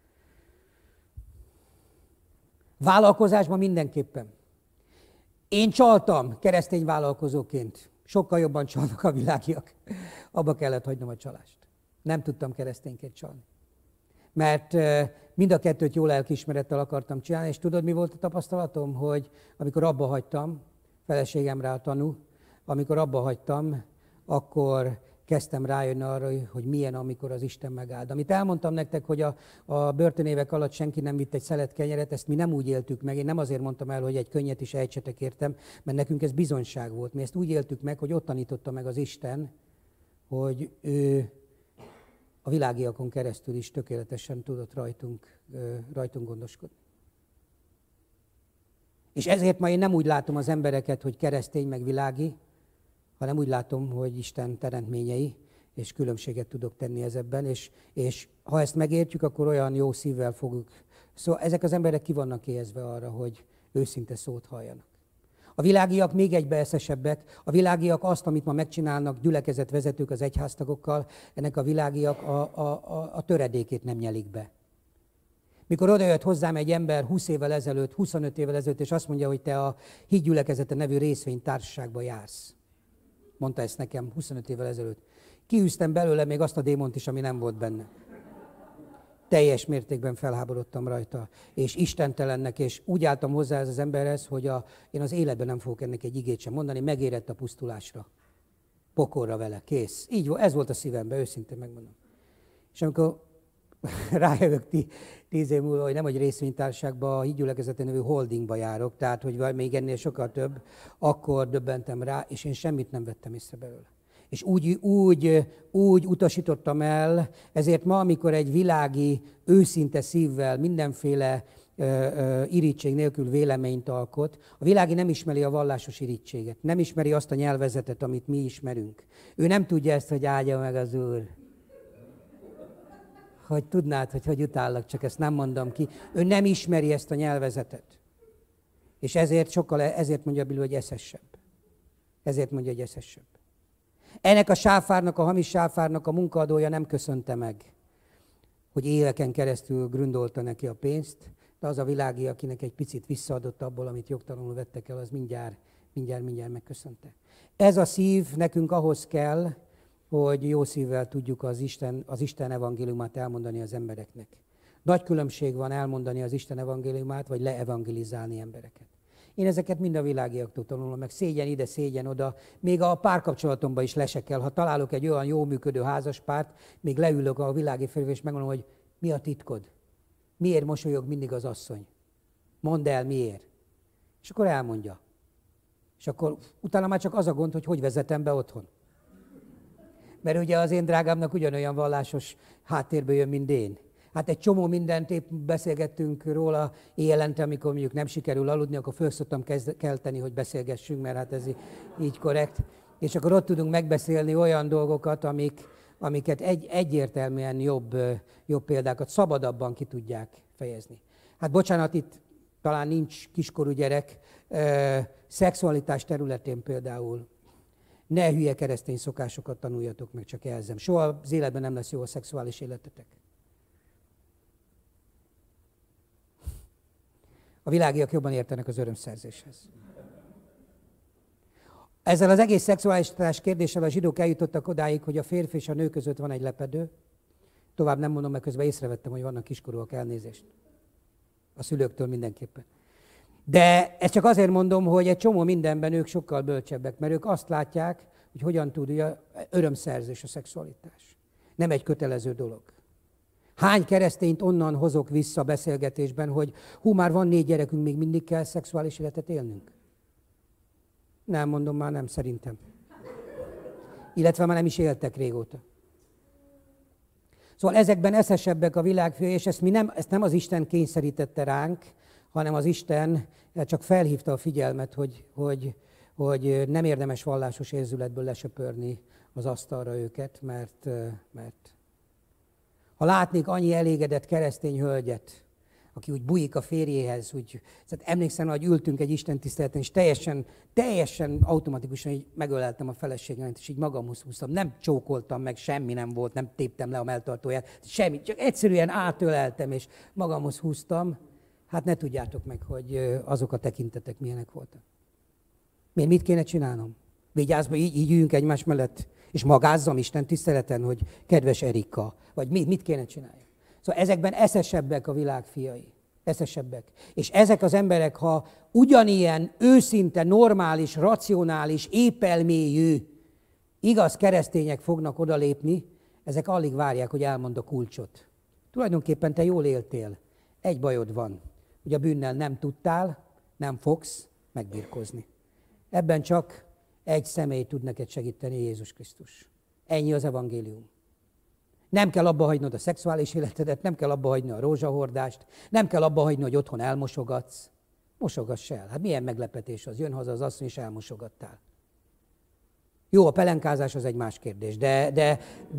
Vállalkozásban mindenképpen. Én csaltam keresztény vállalkozóként. Sokkal jobban csalnak a világiak. Abba kellett hagynom a csalást. Nem tudtam keresztényként csalni. Mert mind a kettőt jó lelkiismerettel akartam csinálni, és tudod, mi volt a tapasztalatom? Hogy amikor abba hagytam, feleségem rá a tanú, amikor abba hagytam, akkor kezdtem rájönni arra, hogy milyen, amikor az Isten megáld. Amit elmondtam nektek, hogy a börtönévek alatt senki nem vitt egy szelet kenyeret, ezt mi nem úgy éltük meg. Én nem azért mondtam el, hogy egy könnyet is ejtsetek értem, mert nekünk ez bizonyság volt. Mi ezt úgy éltük meg, hogy ott tanította meg az Isten, hogy ő a világiakon keresztül is tökéletesen tudott rajtunk gondoskodni. És ezért ma én nem úgy látom az embereket, hogy keresztény meg világi, hanem úgy látom, hogy Isten teremtményei, és különbséget tudok tenni ezekben, és ha ezt megértjük, akkor olyan jó szívvel fogjuk. Szóval ezek az emberek ki vannak éhezve arra, hogy őszinte szót halljanak. A világiak még egybeeszesebbek, a világiak azt, amit ma megcsinálnak gyülekezetvezetők az egyháztagokkal, ennek a világiak a töredékét nem nyelik be. Mikor odajött hozzám egy ember 20 évvel ezelőtt, 25 évvel ezelőtt, és azt mondja, hogy te a Hídgyülekezete nevű részvénytársaságba jársz. Mondta ezt nekem 25 évvel ezelőtt. Kiűztem belőle még azt a démont is, ami nem volt benne. Teljes mértékben felháborodtam rajta, és istentelennek, és úgy álltam hozzá ez az emberhez, hogy én az életben nem fogok ennek egy igét sem mondani, megérett a pusztulásra. Pokolra vele, kész. Így volt, ez volt a szívemben, őszintén megmondom. És amikor rájövök 10 év múlva, hogy nem egy részvénytársaságba, a Hídgyülekezete nevű holdingba járok, tehát hogy még ennél sokkal több, akkor döbbentem rá, és én semmit nem vettem észre belőle. És úgy utasítottam el, ezért ma, amikor egy világi, őszinte szívvel, mindenféle irítség nélkül véleményt alkot, a világi nem ismeri a vallásos irítséget, nem ismeri azt a nyelvezetet, amit mi ismerünk. Ő nem tudja ezt, hogy áldja meg az Úr. Hogy tudnád, hogy utállak, csak ezt nem mondom ki. Ő nem ismeri ezt a nyelvezetet. És ezért mondja a Biblia, hogy eszessebb. Ezért mondja, hogy eszessebb. Ennek a sáfárnak, a hamis sáfárnak a munkaadója nem köszönte meg, hogy éveken keresztül gründolta neki a pénzt, de az a világi, akinek egy picit visszaadott abból, amit jogtalanul vettek el, az mindjárt megköszönte. Ez a szív nekünk ahhoz kell, hogy jó szívvel tudjuk az Isten evangéliumát elmondani az embereknek. Nagy különbség van elmondani az Isten evangéliumát, vagy leevangelizálni embereket. Én ezeket mind a világiaktól tanulom meg, szégyen ide, szégyen oda, még a párkapcsolatomban is lesekel. Ha találok egy olyan jól működő házaspárt, még leülök a világi férfivel, és megmondom, hogy mi a titkod? Miért mosolyog mindig az asszony? Mondd el, miért? És akkor elmondja. És akkor utána már csak az a gond, hogy vezetem be otthon. Mert ugye az én drágámnak ugyanolyan vallásos háttérből jön, mint én. Hát egy csomó mindent épp beszélgettünk róla éjjelente, amikor mondjuk nem sikerül aludni, akkor föl szoktam kelteni, hogy beszélgessünk, mert hát ez így korrekt. És akkor ott tudunk megbeszélni olyan dolgokat, amiket egyértelműen jobb példákat szabadabban ki tudják fejezni. Hát bocsánat, itt talán nincs kiskorú gyerek, szexualitás területén például. Ne hülye keresztény szokásokat tanuljatok meg, csak jelzem. Soha az életben nem lesz jó a szexuális életetek. A világiak jobban értenek az örömszerzéshez. Ezzel az egész szexualitás kérdéssel a zsidók eljutottak odáig, hogy a férfi és a nő között van egy lepedő. Tovább nem mondom, mert közben észrevettem, hogy vannak kiskorúak, elnézést. A szülőktől mindenképpen. De ezt csak azért mondom, hogy egy csomó mindenben ők sokkal bölcsebbek, mert ők azt látják, hogy hogyan tudja örömszerzés a szexualitás. Nem egy kötelező dolog. Hány keresztényt onnan hozok vissza beszélgetésben, hogy már van 4 gyerekünk, még mindig kell szexuális életet élnünk? Nem, mondom, már nem, szerintem. Illetve már nem is éltek régóta. Szóval ezekben eszesebbek a világfiai, és ezt nem az Isten kényszerítette ránk, hanem az Isten csak felhívta a figyelmet, hogy nem érdemes vallásos érzületből lesöpörni az asztalra őket, mert ha látnék annyi elégedett keresztény hölgyet, aki úgy bujik a férjéhez, tehát emlékszem, hogy ültünk egy istentiszteleten, és teljesen automatikusan így megöleltem a feleségemet, és így magamhoz húztam. Nem csókoltam meg, semmi nem volt, nem téptem le a melltartóját, semmi, csak egyszerűen átöleltem, és magamhoz húztam. Hát ne tudjátok meg, hogy azok a tekintetek milyenek voltak. Miért mit kéne csinálnom? Vigyázz, így üljünk egymás mellett, és magázzam Isten tiszteleten, hogy kedves Erika, vagy mit kéne csinálni? Szóval ezekben eszesebbek a világ fiai. Eszesebbek. És ezek az emberek, ha ugyanilyen őszinte, normális, racionális, épelmélyű, igaz keresztények fognak odalépni, ezek alig várják, hogy elmond a kulcsot. Tulajdonképpen te jól éltél. Egy bajod van, hogy a bűnnel nem tudtál, nem fogsz megbirkózni. Ebben csak egy személy tud neked segíteni, Jézus Krisztus. Ennyi az evangélium. Nem kell abba hagynod a szexuális életedet, nem kell abba hagyni a rózsahordást, nem kell abba hagyni, hogy otthon elmosogatsz. Mosogass el. Hát milyen meglepetés az, jön haza az asszony, és elmosogattál. Jó, a pelenkázás az egy más kérdés, de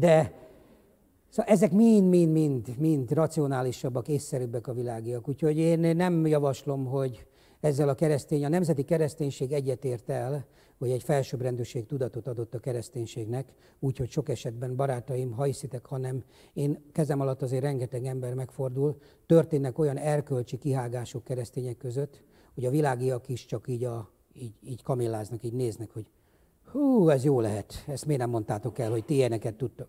szóval ezek mind racionálisabbak, észszerűbbek a világiak. Úgyhogy én nem javaslom, hogy ezzel a nemzeti kereszténység egyetért el, hogy egy felsőbbrendűség tudatot adott a kereszténységnek, úgyhogy sok esetben, barátaim, ha hiszitek, hanem én kezem alatt azért rengeteg ember megfordul, történnek olyan erkölcsi kihágások keresztények között, hogy a világiak is csak így kamilláznak, így néznek, hogy hú, ez jó lehet, ezt miért nem mondtátok el, hogy ti ilyeneket tudtok.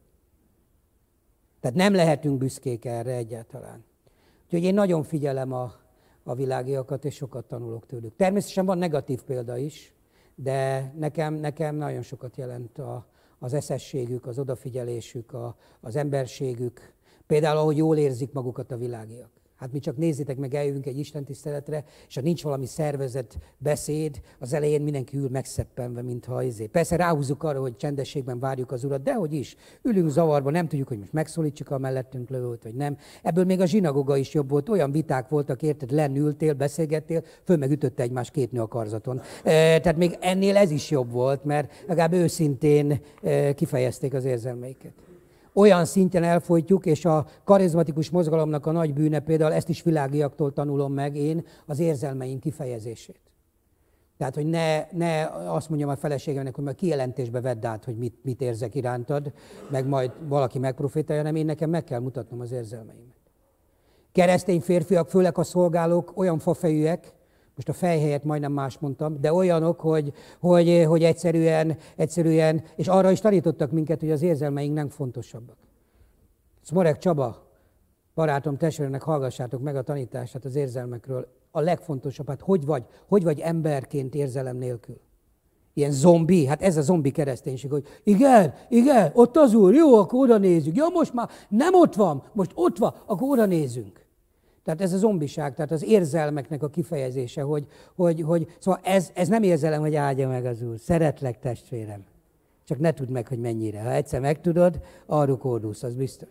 Tehát nem lehetünk büszkék erre egyáltalán. Úgyhogy én nagyon figyelem a világiakat, és sokat tanulok tőlük. Természetesen van negatív példa is, de nekem nagyon sokat jelent az eszességük, az odafigyelésük, az emberségük. Például, ahogy jól érzik magukat a világiak. Hát mi csak nézzétek meg, eljövünk egy istentiszteletre, és ha nincs valami szervezett beszéd, az elején mindenki ül megszeppenve, mintha Persze ráhúzzuk arra, hogy csendességben várjuk az Urat, de hogy is, ülünk zavarba, nem tudjuk, hogy most megszólítsuk a mellettünk lövőt, vagy nem. Ebből még a zsinagoga is jobb volt, olyan viták voltak, érted, lennültél, beszélgettél, föl megütötte egymás 2 nő a karzaton. Tehát még ennél ez is jobb volt, mert legalább őszintén kifejezték az érzelmeiket. Olyan szinten elfolytjuk, és a karizmatikus mozgalomnak a nagy bűne például, ezt is világiaktól tanulom meg én, az érzelmeink kifejezését. Tehát, hogy ne azt mondjam a feleségemnek, hogy majd kijelentésbe vedd át, hogy mit érzek irántad, meg majd valaki megprofétálja, hanem én nekem meg kell mutatnom az érzelmeimet. Keresztény férfiak, főleg a szolgálók olyan fafejűek, most a fej helyett majdnem más mondtam, de olyanok, hogy egyszerűen, és arra is tanítottak minket, hogy az érzelmeink nem fontosabbak. Szmorek Csaba, barátom, testvérenek, hallgassátok meg a tanítását az érzelmekről. A legfontosabb, hát hogy vagy emberként érzelem nélkül? Ilyen zombi, hát ez a zombi kereszténység, hogy igen, ott az Úr, jó, akkor oda nézzük. Ja, most már nem ott van, most ott van, akkor oda nézzünk. Tehát ez a zombiság, tehát az érzelmeknek a kifejezése, szóval ez nem érzelem, hogy áldja meg az Úr. Szeretlek, testvérem. Csak ne tudd meg, hogy mennyire. Ha egyszer megtudod, arra kódulsz, az biztos.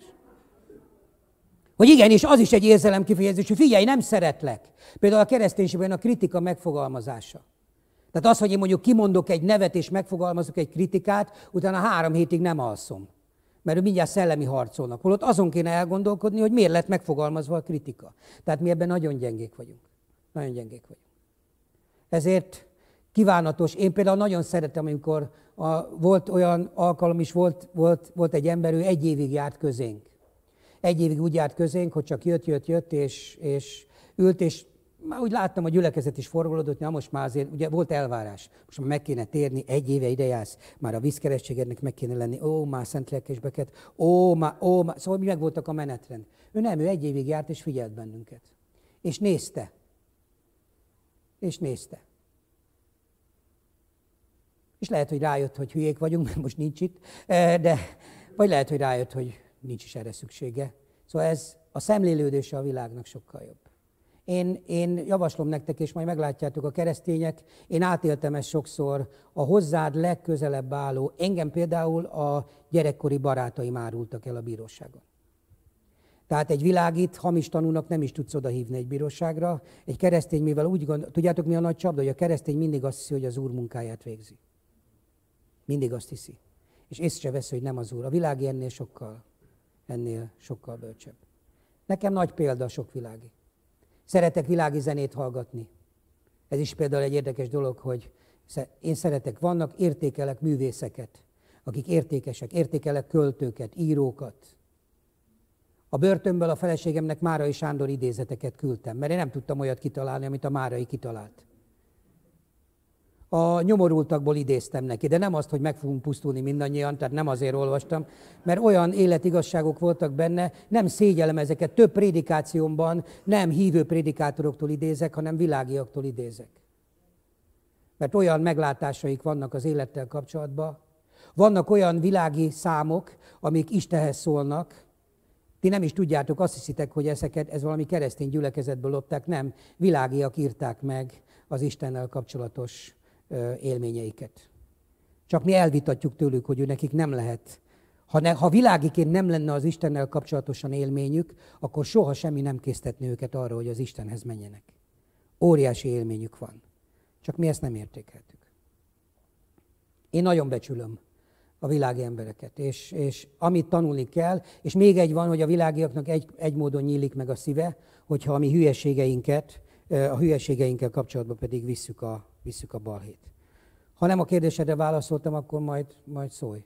Hogy igen, és az is egy érzelem kifejezés, hogy figyelj, nem szeretlek. Például a kereszténységben a kritika megfogalmazása. Tehát az, hogy én mondjuk kimondok egy nevet és megfogalmazok egy kritikát, utána 3 hétig nem alszom. Mert mindjárt szellemi harcolnak. Holott azon kéne elgondolkodni, hogy miért lett megfogalmazva a kritika. Tehát mi ebben nagyon gyengék vagyunk. Nagyon gyengék vagyunk. Ezért kívánatos. Én például nagyon szeretem, amikor volt olyan alkalom is, volt egy ember, ő 1 évig járt közénk. 1 évig úgy járt közénk, hogy csak jött, és ült, és Már úgy láttam, a gyülekezet is forgolódott, na most már azért, ugye volt elvárás. Most már meg kéne térni, 1 éve ide jársz, már a vízkeresztségednek meg kéne lenni, már szent lelkesbeket, szóval mi meg voltak a menetrend. Ő 1 évig járt és figyelt bennünket. És nézte. És nézte. És lehet, hogy rájött, hogy hülyék vagyunk, mert most nincs itt, vagy lehet, hogy rájött, hogy nincs is erre szüksége. Szóval ez a szemlélődése a világnak sokkal jobb. Én javaslom nektek, és majd meglátjátok a keresztények, én átéltem ezt sokszor, a hozzád legközelebb álló, engem például a gyerekkori barátaim árultak el a bíróságon. Tehát egy világit hamis tanúnak nem is tudsz odahívni egy bíróságra. Egy keresztény, mivel úgy gondol, tudjátok mi a nagy csapda, hogy a keresztény mindig azt hiszi, hogy az Úr munkáját végzi. Mindig azt hiszi. És észre se veszi, hogy nem az Úr. A világi ennél sokkal bölcsebb. Nekem nagy példa a sok világi. Szeretek világi zenét hallgatni. Ez is például egy érdekes dolog, hogy én szeretek, vannak, értékelek művészeket, akik értékesek, értékelek költőket, írókat. A börtönből a feleségemnek Márai Sándor idézeteket küldtem, mert én nem tudtam olyat kitalálni, amit a Márai kitalált. A nyomorultakból idéztem neki, de nem azt, hogy meg fogunk pusztulni mindannyian, tehát nem azért olvastam, mert olyan életigasságok voltak benne, nem szégyellem ezeket, több prédikációmban nem hívő prédikátoroktól idézek, hanem világiaktól idézek. Mert olyan meglátásaik vannak az élettel kapcsolatban, vannak olyan világi számok, amik Istenhez szólnak, ti nem is tudjátok, azt hiszitek, hogy ez valami keresztény gyülekezetből lopták, nem, világiak írták meg az Istennel kapcsolatos élményeiket. Csak mi elvitatjuk tőlük, hogy nekik nem lehet. Ha világiként nem lenne az Istennel kapcsolatosan élményük, akkor soha semmi nem késztetni őket arra, hogy az Istenhez menjenek. Óriási élményük van. Csak mi ezt nem értékeltük. Én nagyon becsülöm a világi embereket, és amit tanulni kell, és még egy van, hogy a világiaknak egy módon nyílik meg a szíve, hogyha a mi a hülyeségeinkkel kapcsolatban pedig visszük a balhét. Ha nem a kérdésedre válaszoltam, akkor majd szólj.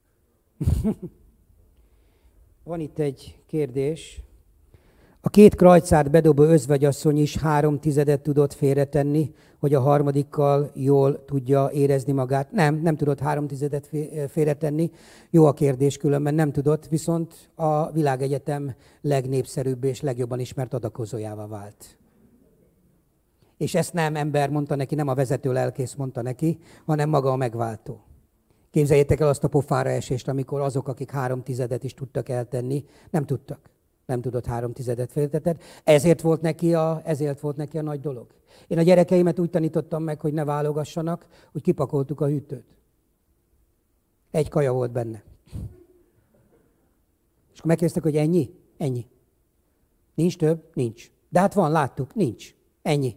Van itt egy kérdés. A 2 krajcát bedobó özvegyasszony is 3/10 tudott félretenni, hogy a harmadikkal jól tudja érezni magát. Nem tudott 3/10 félretenni. Jó a kérdés, különben nem tudott, viszont a világegyetem legnépszerűbb és legjobban ismert adakozójává vált. És ezt nem ember mondta neki, nem a vezető lelkész mondta neki, hanem maga a megváltó. Képzeljétek el azt a pofára esést, amikor azok, akik 3/10 is tudtak eltenni, nem tudtak. Nem tudott 3/10 félretenni. Ezért volt neki a nagy dolog. Én a gyerekeimet úgy tanítottam meg, hogy ne válogassanak, hogy kipakoltuk a hűtőt. 1 kaja volt benne. És akkor megkérdeztek, hogy ennyi? Ennyi. Nincs több? Nincs. De hát van, láttuk, nincs. Ennyi.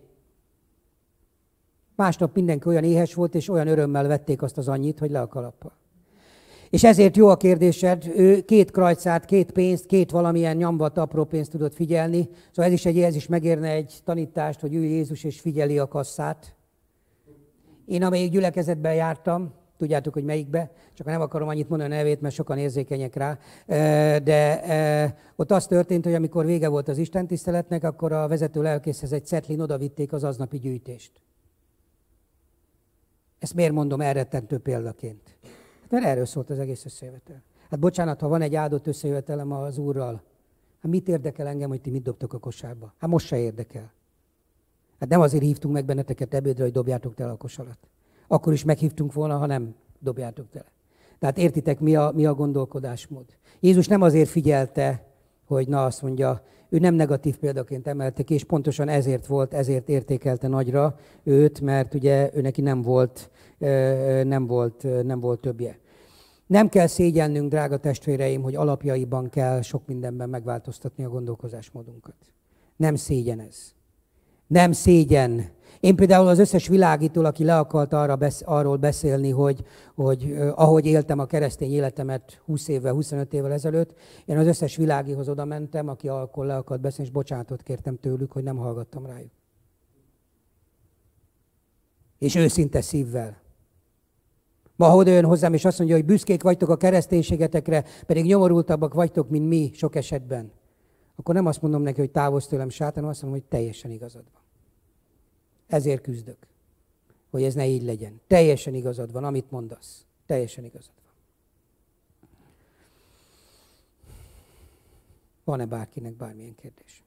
Másnap mindenki olyan éhes volt, és olyan örömmel vették azt az annyit, hogy le a kalappal. És ezért jó a kérdésed, ő 2 krajcát, 2 pénzt, 2 valamilyen nyomvat apró pénzt tudott figyelni. Szóval ez is megérne egy tanítást, hogy ül Jézus és figyeli a kasszát. Én amelyik gyülekezetben jártam, tudjátok, hogy melyikbe, csak nem akarom annyit mondani a nevét, mert sokan érzékenyek rá, de ott az történt, hogy amikor vége volt az istentiszteletnek, akkor a vezető lelkészhez egy cetlin odavitték az aznapi gyűjtést. Ezt miért mondom elrettentő példaként? Hát mert erről szólt az egész összejövetel. Hát bocsánat, ha van egy áldott összejövetelem az Úrral, hát mit érdekel engem, hogy ti mit dobtok a kosárba? Hát most se érdekel. Hát nem azért hívtunk meg benneteket ebédre, hogy dobjátok tele a kosarat. Akkor is meghívtunk volna, ha nem dobjátok tele. Tehát értitek, mi a gondolkodásmód. Jézus nem azért figyelte, hogy azt mondja, ő nem negatív példaként emelte ki, és pontosan ezért értékelte nagyra őt, mert ugye ő neki nem volt többje. Nem kell szégyelnünk, drága testvéreim, hogy alapjaiban kell sok mindenben megváltoztatni a gondolkozásmódunkat. Nem szégyen ez. Nem szégyen. Én például az összes világitól, aki le akart arról beszélni, hogy ahogy éltem a keresztény életemet 20 évvel, 25 évvel ezelőtt, én az összes világihoz oda mentem, aki akkor le akart beszélni, és bocsánatot kértem tőlük, hogy nem hallgattam rájuk. És őszinte szívvel. Ma, ha odajön hozzám, és azt mondja, hogy büszkék vagytok a kereszténységetekre, pedig nyomorultabbak vagytok, mint mi sok esetben, akkor nem azt mondom neki, hogy távozz tőlem, sátán, azt mondom, hogy teljesen igazad van. Ezért küzdök, hogy ez ne így legyen. Teljesen igazad van, amit mondasz. Teljesen igazad van. Van-e bárkinek bármilyen kérdés?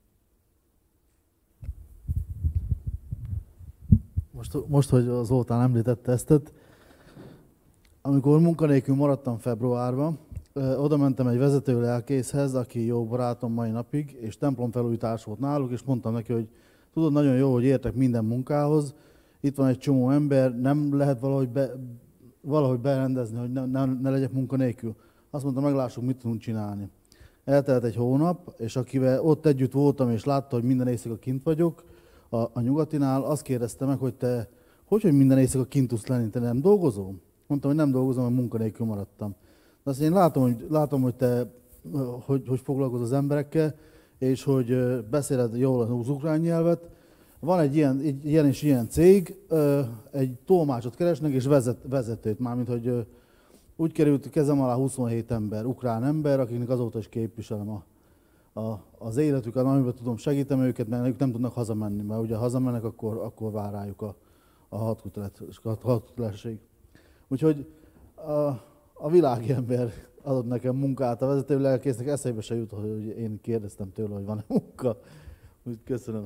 Most, hogy az Zoltán említette ezt, amikor munkanélkül maradtam februárban, oda mentem egy vezető lelkészhez, aki jó barátom mai napig, és templomfelújítás volt náluk, és mondtam neki, hogy tudod, nagyon jó, hogy értek minden munkához, itt van egy csomó ember, nem lehet valahogy berendezni, hogy ne legyek munkanélkül. Azt mondta, meglássuk, mit tudunk csinálni. Eltelt egy hónap, és akivel ott együtt voltam, és látta, hogy minden éjszaka kint vagyok, a Nyugatinál, azt kérdezte meg, hogy te hogy minden éjszaka kint tudsz lenni, te nem dolgozol? Mondtam, hogy nem dolgozom, mert munkanélkül maradtam. De azt én látom, hogy te hogy foglalkozol az emberekkel, és hogy beszéled jól az ukrán nyelvet. Van egy ilyen és ilyen cég, egy tolmácsot keresnek, és vezetőt, mármint, hogy úgy került kezem alá 27 ember, ukrán ember, akiknek azóta is képviselem az életüket, amiben tudom segíteni őket, mert ők nem tudnak hazamenni, mert ugye ha hazamennek, akkor vár rájuk a hadkötelesség. Úgyhogy a világi ember adott nekem munkát, a vezető lelkésznek eszébe se jut, hogy én kérdeztem tőle, hogy van-e munka. Úgy köszönöm.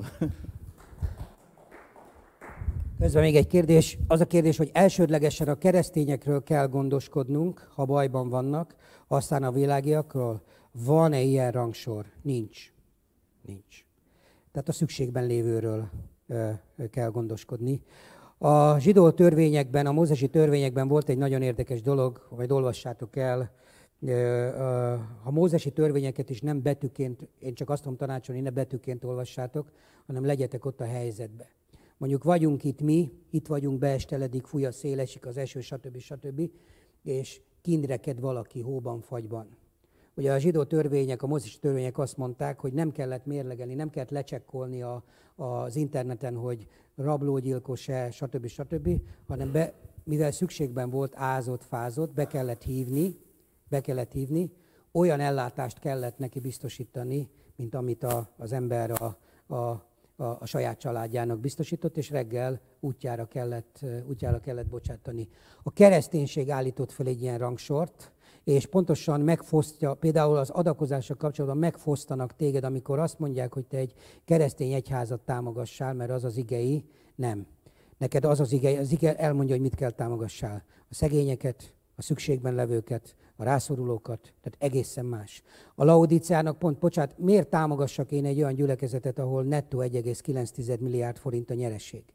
Közben még egy kérdés. Az a kérdés, hogy elsődlegesen a keresztényekről kell gondoskodnunk, ha bajban vannak, aztán a világiakról. Van-e ilyen rangsor? Nincs. Tehát a szükségben lévőről kell gondoskodni. A zsidó törvényekben, a mózesi törvényekben volt egy nagyon érdekes dolog, majd olvassátok el. A mózesi törvényeket is nem betűként, én csak azt tudom tanácsolni, ne betűként olvassátok, hanem legyetek ott a helyzetbe. Mondjuk vagyunk itt mi, itt vagyunk, beesteledik, fúj a szél, esik az eső, stb. És kindreked valaki hóban, fagyban. Ugye a zsidó törvények, a mózesi törvények azt mondták, hogy nem kellett mérlegelni, nem kellett lecsekkolni az interneten, hogy rablógyilkos-e, stb. Hanem mivel szükségben volt, ázott, fázott, be kellett hívni, olyan ellátást kellett neki biztosítani, mint amit az ember a saját családjának biztosított, és reggel útjára kellett bocsátani. A kereszténység állított fel egy ilyen rangsort, és pontosan megfosztja, például az adakozással kapcsolatban megfosztanak téged, amikor azt mondják, hogy te egy keresztény egyházat támogassál, mert az igei, nem. Neked az ige elmondja, hogy mit kell támogassál. A szegényeket, a szükségben levőket, a rászorulókat, tehát egészen más. A Laodicéának miért támogassak én egy olyan gyülekezetet, ahol nettó 1,9 milliárd forint a nyereség?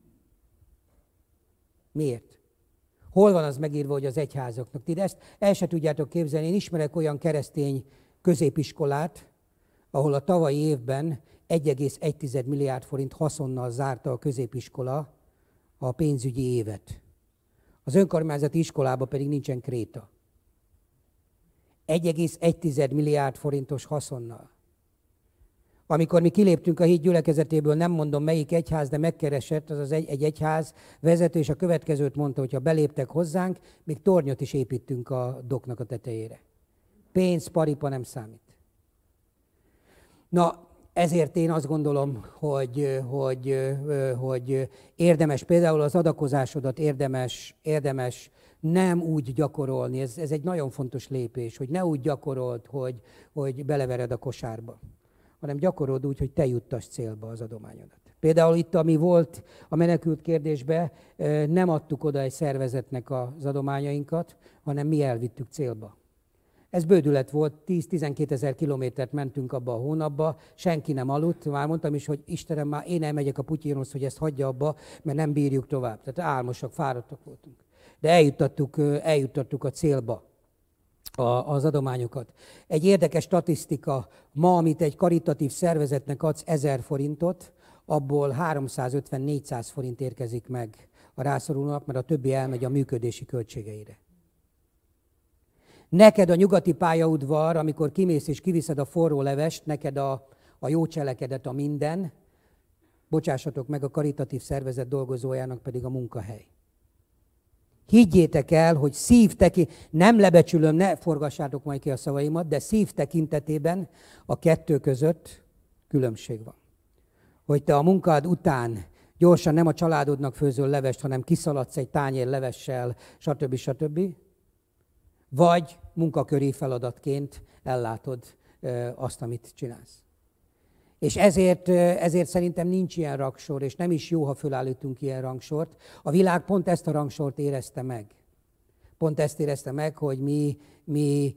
Miért? Hol van az megírva, hogy az egyházaknak? Ti ezt el se tudjátok képzelni. Én ismerek olyan keresztény középiskolát, ahol a tavalyi évben 1,1 milliárd forint haszonnal zárta a középiskola a pénzügyi évet. Az önkormányzati iskolában pedig nincsen kréta. 1,1 milliárd forintos haszonnal. Amikor mi kiléptünk a híd gyülekezetéből, nem mondom melyik egyház, de megkeresett egy egyház vezető, és a következőt mondta, hogy ha beléptek hozzánk, még tornyot is építünk a doknak a tetejére. Pénz, paripa nem számít. Na, ezért én azt gondolom, hogy érdemes például az adakozásodat érdemes nem úgy gyakorolni. Ez egy nagyon fontos lépés, hogy ne úgy gyakorold, hogy belevered a kosárba, hanem gyakorold úgy, hogy te juttass célba az adományodat. Például itt, ami volt a menekült kérdésben, nem adtuk oda egy szervezetnek az adományainkat, hanem mi elvittük célba. Ez bődület volt, 10-12 ezer kilométert mentünk abba a hónapba, senki nem aludt, már mondtam is, hogy Istenem, már én elmegyek a Putyinhoz, hogy ezt hagyja abba, mert nem bírjuk tovább. Tehát álmosak, fáradtak voltunk. De eljuttattuk a célba az adományokat. Egy érdekes statisztika, ma, amit egy karitatív szervezetnek adsz 1000 forintot, abból 350-400 forint érkezik meg a rászorulónak, mert a többi elmegy a működési költségeire. Neked a nyugati pályaudvar, amikor kimész és kiviszed a forró levest, neked a jó cselekedet a minden, bocsássatok meg, a karitatív szervezet dolgozójának pedig a munkahely. Higgyétek el, hogy nem lebecsülöm, ne forgassátok majd ki a szavaimat, de szív tekintetében a kettő között különbség van. Hogy te a munkád után Gyorsan nem a családodnak főzöl levest, hanem kiszaladsz egy tányér levessel, stb. Stb. Vagy munkaköri feladatként ellátod azt, amit csinálsz. És ezért szerintem nincs ilyen rangsor, és nem is jó, ha fölállítunk ilyen rangsort. A világ pont ezt a rangsort érezte meg. Pont ezt érezte meg, hogy mi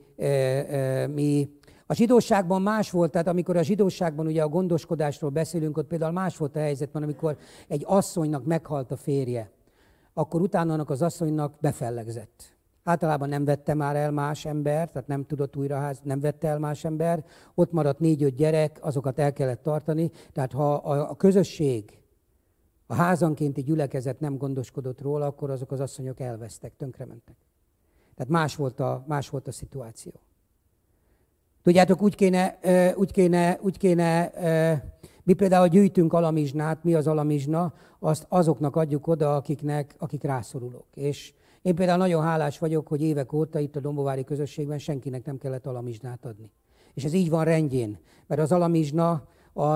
a zsidóságban más volt, tehát amikor a zsidóságban ugye a gondoskodásról beszélünk, ott például más volt a helyzet, mert amikor egy asszonynak meghalt a férje, akkor utána annak az asszonynak befellegzett. Általában nem vette már el más ember, tehát nem tudott újra nem vette el más ember, ott maradt 4-5 gyerek, azokat el kellett tartani, tehát ha a közösség, a házankénti gyülekezet nem gondoskodott róla, akkor azok az asszonyok elvesztek, tönkrementek. Tehát más volt a szituáció. Tudjátok, úgy kéne, mi például gyűjtünk alamizsnát, mi az alamizsna, azt azoknak adjuk oda, akik rászorulók. És én például nagyon hálás vagyok, hogy évek óta itt a Dombovári közösségben senkinek nem kellett alamizsnát adni. És ez így van rendjén, mert az alamizsna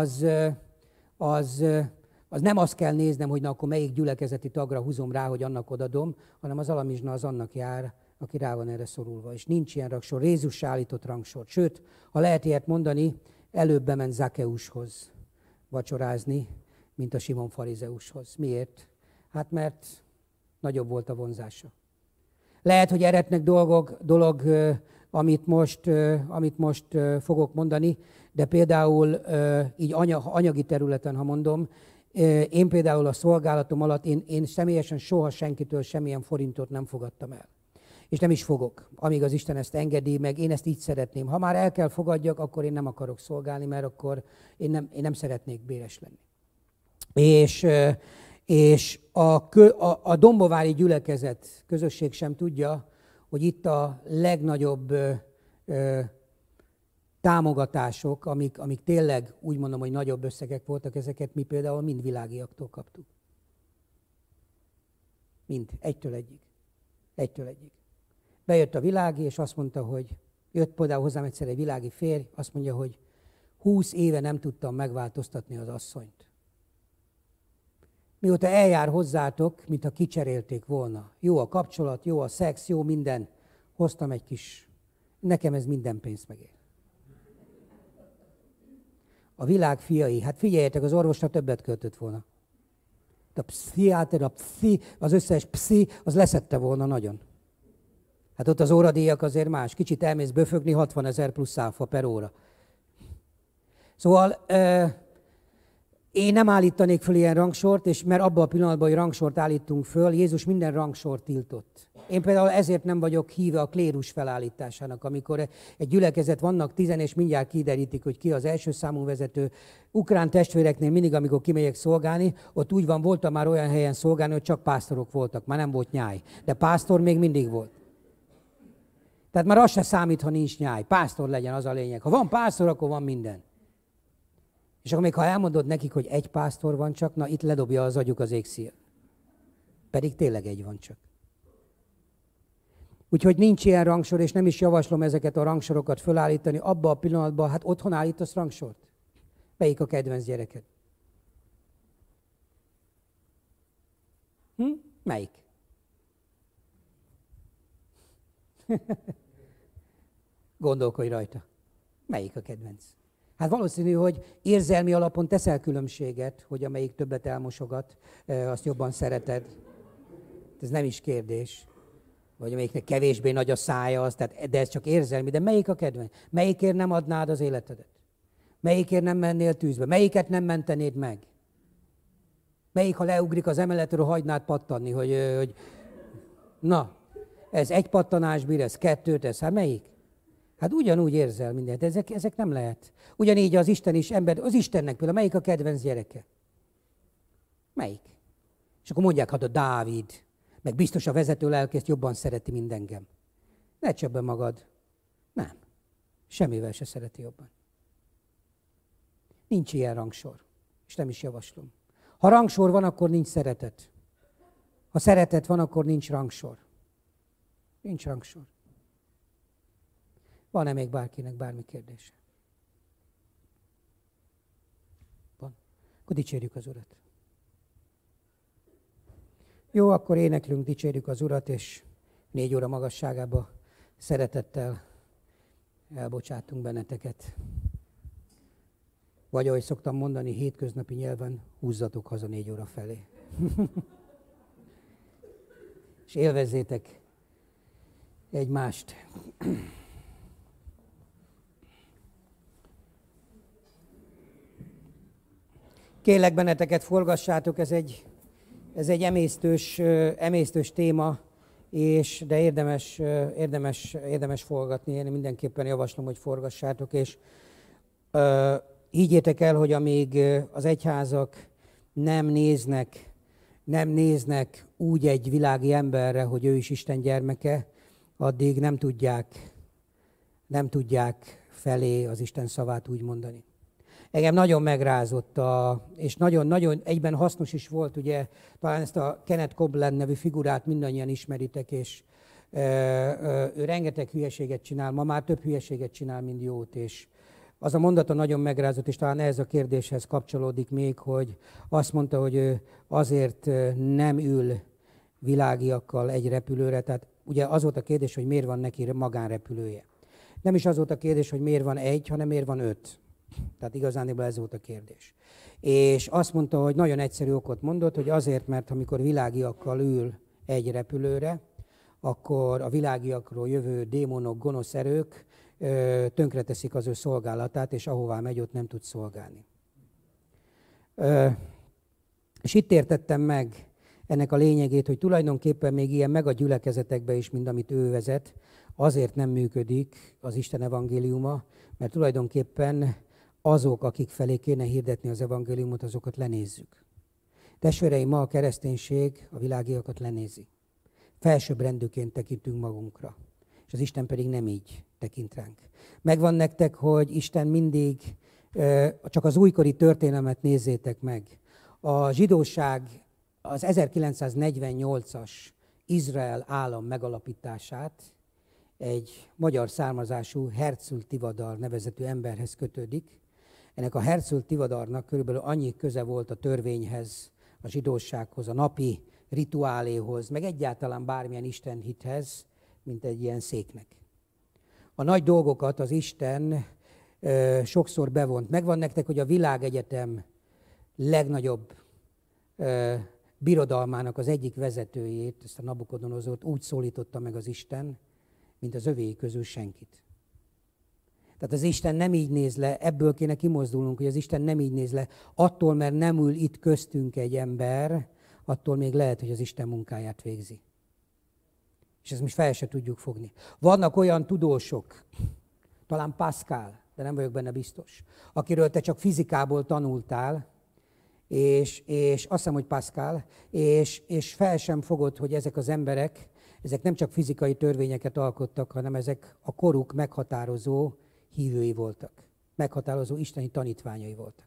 az nem azt kell néznem, hogy na, akkor melyik gyülekezeti tagra húzom rá, hogy annak odadom, hanem az alamizsna az annak jár, aki rá van erre szorulva. És nincs ilyen rangsor, Jézus állított rangsort. Sőt, ha lehet ilyet mondani, előbb bement Zakkeushoz vacsorázni, mint a Simon farizeushoz. Miért? Hát mert nagyobb volt a vonzása. Lehet, hogy eretnek dolog, amit most fogok mondani, de például így anyagi területen, ha mondom, én például a szolgálatom alatt, én személyesen soha senkitől semmilyen forintot nem fogadtam el. És nem is fogok, amíg az Isten ezt engedi, meg én ezt így szeretném. Ha már el kell fogadjak, akkor én nem akarok szolgálni, mert akkor én nem szeretnék béres lenni. És a dombovári gyülekezet közösség sem tudja, hogy itt a legnagyobb támogatások, amik tényleg úgy mondom, hogy nagyobb összegek voltak, ezeket mi például mind világiaktól kaptuk. Mind, egytől egyig. Bejött a világi, és azt mondta, hogy jött például hozzám egyszer egy világi férj, azt mondja, hogy 20 éve nem tudtam megváltoztatni az asszonyt. Mióta eljár hozzátok, mintha kicserélték volna. Jó a kapcsolat, jó a szex, jó minden. Hoztam egy kis, nekem ez minden pénzt megér. A világ fiai, hát figyeljetek, az orvosra többet költött volna. A pszichiáter, az összes pszi, az leszette volna nagyon. Hát ott az óradíjak azért más. Kicsit elmész böfögni, 60 000 plusz áfa per óra. Szóval én nem állítanék föl ilyen rangsort, és mert abban a pillanatban, hogy rangsort állítunk föl, Jézus minden rangsort tiltott. Én például ezért nem vagyok híve a klérus felállításának, amikor egy gyülekezet vannak 10 és mindjárt kiderítik, hogy ki az első számú vezető. Ukrán testvéreknél mindig, amikor kimegyek szolgálni, ott úgy van, voltam már olyan helyen szolgálni, hogy csak pásztorok voltak, már nem volt nyáj. De pásztor még mindig volt. Tehát már az se számít, ha nincs nyáj. Pásztor legyen, az a lényeg. Ha van pásztor, akkor van minden. És akkor még ha elmondod nekik, hogy egy pásztor van csak, na itt ledobja az agyuk az égszíjat. Pedig tényleg egy van csak. Úgyhogy nincs ilyen rangsor, és nem is javaslom ezeket a rangsorokat fölállítani. Abban a pillanatban, hát otthon állítasz rangsort. Melyik a kedvenc gyereked? Melyik? Gondolkodj rajta. Melyik a kedvenc? Hát valószínű, hogy érzelmi alapon teszel különbséget, hogy amelyik többet elmosogat, azt jobban szereted. Ez nem is kérdés. Vagy amelyiknek kevésbé nagy a szája, de ez csak érzelmi. De melyik a kedvenc? Melyikért nem adnád az életedet? Melyikért nem mennél tűzbe? Melyiket nem mentenéd meg? Melyik, ha leugrik az emeletről, hagynád pattanni, hogy na, ez egy pattanás bír, ez 2, ez hát melyik? Hát ugyanúgy érzel mindent, ezek nem lehet. Ugyanígy az Isten is ember, az Istennek például melyik a kedvenc gyereke? Melyik? És akkor mondják, hát a Dávid, meg biztos a vezető lelkészt jobban szereti, mint engem. Ne csapd be magad. Nem. Semmivel se szereti jobban. Nincs ilyen rangsor, és nem is javaslom. Ha rangsor van, akkor nincs szeretet. Ha szeretet van, akkor nincs rangsor. Nincs rangsor. Van-e még bárkinek bármi kérdése? Van? Akkor dicsérjük az Urat. Jó, akkor éneklünk, dicsérjük az Urat, és 4 óra magasságába szeretettel elbocsátunk benneteket. Vagy ahogy szoktam mondani, hétköznapi nyelven, húzzatok haza 4 óra felé. És élvezzétek egymást. Kérlek benneteket, forgassátok, ez egy emésztős téma, de érdemes forgatni. Én mindenképpen javaslom, hogy forgassátok, és higgyétek el, hogy amíg az egyházak nem néznek úgy egy világi emberre, hogy ő is Isten gyermeke, addig nem tudják felé az Isten szavát úgy mondani. Engem nagyon megrázott, és nagyon egyben hasznos is volt, ugye, talán ezt a Kenneth Copeland nevű figurát mindannyian ismeritek, és ő rengeteg hülyeséget csinál, ma már több hülyeséget csinál, mint jót, és az a mondata nagyon megrázott, és talán ehhez a kérdéshez kapcsolódik még, hogy azt mondta, hogy ő azért nem ül világiakkal egy repülőre, tehát ugye az volt a kérdés, hogy miért van neki magánrepülője. Nem is az volt a kérdés, hogy miért van egy, hanem miért van 5. Tehát igazándiból ez volt a kérdés. És azt mondta, hogy nagyon egyszerű okot mondott, hogy azért, mert amikor világiakkal ül egy repülőre, akkor a világiakról jövő démonok, gonosz erők tönkreteszik az ő szolgálatát, és ahová megy, ott nem tud szolgálni. És itt értettem meg ennek a lényegét, hogy tulajdonképpen még ilyen meg a gyülekezetekben is, mint amit ő vezet, azért nem működik az Isten evangéliuma, mert tulajdonképpen azok, akik felé kéne hirdetni az evangéliumot, azokat lenézzük. Testvéreim, ma a kereszténység a világiakat lenézi. Felsőbbrendűként tekintünk magunkra, és az Isten pedig nem így tekint ránk. Megvan nektek, hogy Isten mindig, csak az újkori történelmet nézzétek meg. A zsidóság az 1948-as Izrael állam megalapítását egy magyar származású Herzl Tivadar nevezetű emberhez kötődik. Ennek a Herzl Tivadarnak körülbelül annyi köze volt a törvényhez, a zsidósághoz, a napi rituáléhoz, meg egyáltalán bármilyen istenhithez, mint egy ilyen széknek. A nagy dolgokat az Isten sokszor bevont. Megvan nektek, hogy a világegyetem legnagyobb birodalmának az egyik vezetőjét, ezt a Nabukodonozort úgy szólította meg az Isten, mint az övéi közül senkit. Tehát az Isten nem így néz le, ebből kéne kimozdulnunk, hogy az Isten nem így néz le. Attól, mert nem ül itt köztünk egy ember, attól még lehet, hogy az Isten munkáját végzi. És ezt most fel se tudjuk fogni. Vannak olyan tudósok, talán Pascal, de nem vagyok benne biztos, akiről te csak fizikából tanultál, és azt hiszem, hogy Pascal, és fel sem fogod, hogy ezek az emberek, ezek nem csak fizikai törvényeket alkottak, hanem ezek a koruk meghatározó hívői voltak. Meghatározó isteni tanítványai voltak.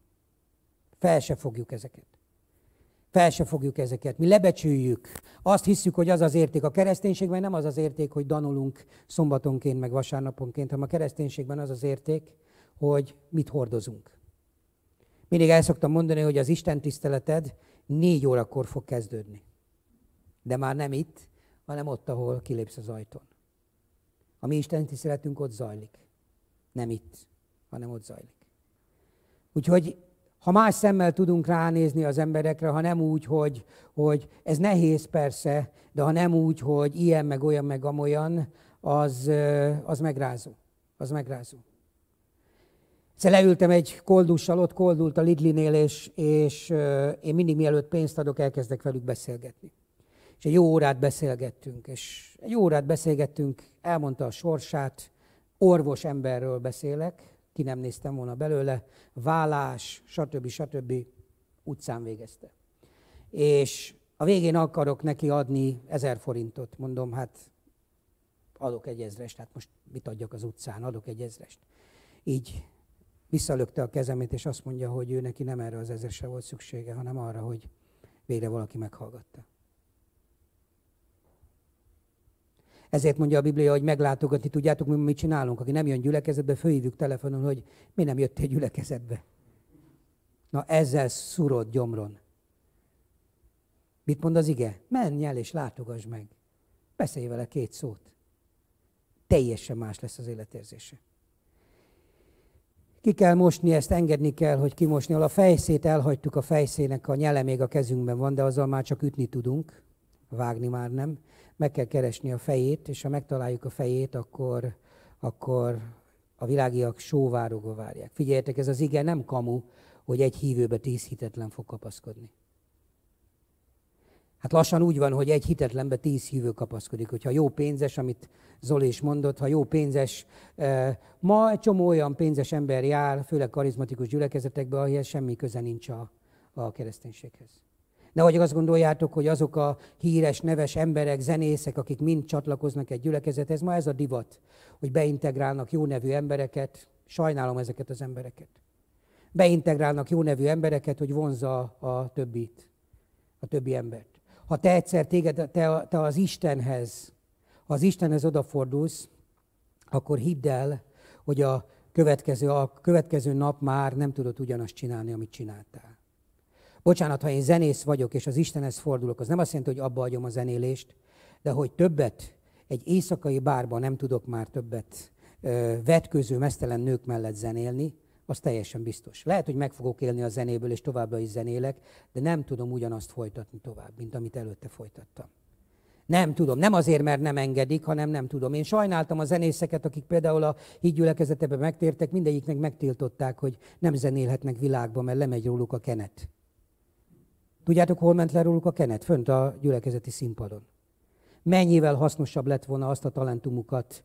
Fel se fogjuk ezeket. Fel se fogjuk ezeket. Mi lebecsüljük. Azt hiszük, hogy az az érték. A kereszténységben nem az az érték, hogy danulunk szombatonként, meg vasárnaponként, hanem a kereszténységben az az érték, hogy mit hordozunk. Mindig el szoktam mondani, hogy az Isten tiszteleted 4 órakor fog kezdődni. De már nem itt, hanem ott, ahol kilépsz az ajtón. A mi Isten tiszteletünk ott zajlik. Nem itt, hanem ott zajlik. Úgyhogy, ha más szemmel tudunk ránézni az emberekre, ha nem úgy, hogy ez nehéz persze, de ha nem úgy, hogy ilyen, meg olyan, meg amolyan, az megrázó. Az megrázó. Egyszer leültem egy koldussal, ott koldult a Lidlinél, és én mindig mielőtt pénzt adok, elkezdek velük beszélgetni. És egy jó órát beszélgettünk, elmondta a sorsát, orvos emberről beszélek, ki nem néztem volna belőle, vállás, stb. Utcán végezte. És a végén akarok neki adni 1000 forintot. Mondom, hát adok egy 1000-est, hát most mit adjak az utcán, adok egy 1000-est. Így visszalökte a kezemet, és azt mondja, hogy ő neki nem erre az 1000-esre volt szüksége, hanem arra, hogy végre valaki meghallgatta. Ezért mondja a Biblia, hogy meglátogatni tudjátok, mi mit csinálunk. Aki nem jön gyülekezetbe, fölhívjuk telefonon, hogy mi nem jöttél gyülekezetbe. Na ezzel szurod gyomron. Mit mond az ige? Menj el és látogass meg. Beszélj vele 2 szót. Teljesen más lesz az életérzése. Ki kell mosni, ezt engedni kell, hogy kimosni. A fejszét elhagytuk, a fejszének a nyele még a kezünkben van, de azzal már csak ütni tudunk, vágni már nem. Meg kell keresni a fejét, és ha megtaláljuk a fejét, akkor a világiak sóvárogva várják. Figyeljetek, ez az ige nem kamu, hogy egy hívőbe 10 hitetlen fog kapaszkodni. Hát lassan úgy van, hogy egy hitetlenbe 10 hívő kapaszkodik. Hogyha jó pénzes, amit Zoli is mondott, ha jó pénzes, ma egy csomó olyan pénzes ember jár, főleg karizmatikus gyülekezetekbe, ahihez semmi köze nincs a kereszténységhez. Nehogy azt gondoljátok, hogy azok a híres, neves emberek, zenészek, akik mind csatlakoznak egy gyülekezethez, ma ez a divat, hogy beintegrálnak jó nevű embereket, sajnálom ezeket az embereket. Beintegrálnak jó nevű embereket, hogy vonzza a többi embert. Ha te egyszer te az Istenhez, ha az Istenhez odafordulsz, akkor hidd el, hogy a következő nap már nem tudod ugyanazt csinálni, amit csináltál. Bocsánat, ha én zenész vagyok, és az Istenhez fordulok, az nem azt jelenti, hogy abba hagyom a zenélést, de hogy többet, egy éjszakai bárban nem tudok már többet vetköző, meztelen nők mellett zenélni, az teljesen biztos. Lehet, hogy meg fogok élni a zenéből, és továbbra is zenélek, de nem tudom ugyanazt folytatni tovább, mint amit előtte folytattam. Nem tudom, nem azért, mert nem engedik, hanem nem tudom. Én sajnáltam a zenészeket, akik például a hídgyülekezetebe megtértek, mindegyiknek megtiltották, hogy nem zenélhetnek világba, mert lemegy róluk a kenet. Tudjátok, hol ment le róluk a kenet? Fönt a gyülekezeti színpadon. Mennyivel hasznosabb lett volna azt a talentumukat,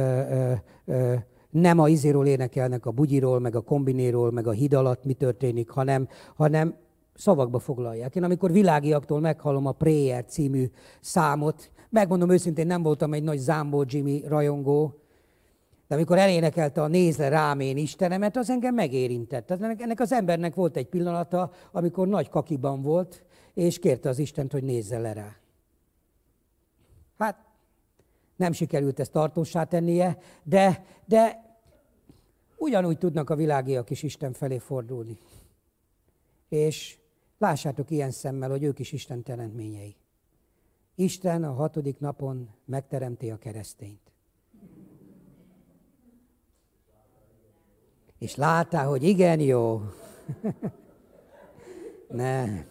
nem a izéről énekelnek, a bugyiról, meg a kombinéról, meg a híd alatt mi történik, hanem szavakba foglalják. Én amikor világiaktól meghallom a Prayer című számot, megmondom őszintén, nem voltam egy nagy Zámbó Jimmy rajongó, de amikor elénekelte a Nézz le rám én Istenemet, az engem megérintett. Ennek az embernek volt egy pillanata, amikor nagy kakiban volt, és kérte az Istent, hogy nézzen le rá. Hát nem sikerült ezt tartósá tennie, de ugyanúgy tudnak a világiak is Isten felé fordulni. És lássátok ilyen szemmel, hogy ők is Isten teremtményei. Isten a 6. napon megteremti a keresztényt. És láttál, hogy igen, jó. Nem.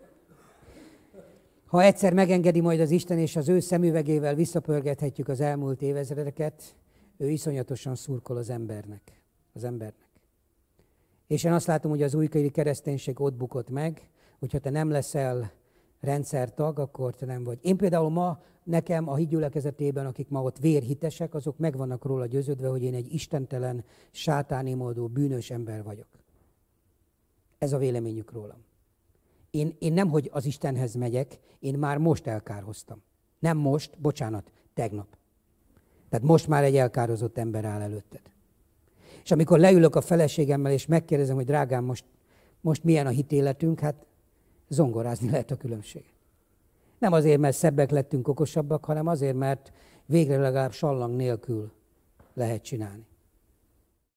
Ha egyszer megengedi majd az Isten, és az ő szemüvegével visszapörgethetjük az elmúlt évezredeket, ő iszonyatosan szurkol az embernek. És én azt látom, hogy az újkori kereszténység ott bukott meg, hogyha te nem leszel rendszertag, akkor te nem vagy. Én például ma nekem a hídgyülekezetében, akik ma ott vérhitesek, azok meg vannak róla győződve, hogy én egy istentelen, sátánémódó, bűnös ember vagyok. Ez a véleményük rólam. Én nem, hogy az Istenhez megyek, én már most elkárhoztam. Nem most, bocsánat, tegnap. Tehát most már egy elkározott ember áll előtted. És amikor leülök a feleségemmel, és megkérdezem, hogy drágám, most milyen a hitéletünk, hát zongorázni lehet a különbséget. Nem azért, mert szebbek lettünk, okosabbak, hanem azért, mert végre legalább sallang nélkül lehet csinálni.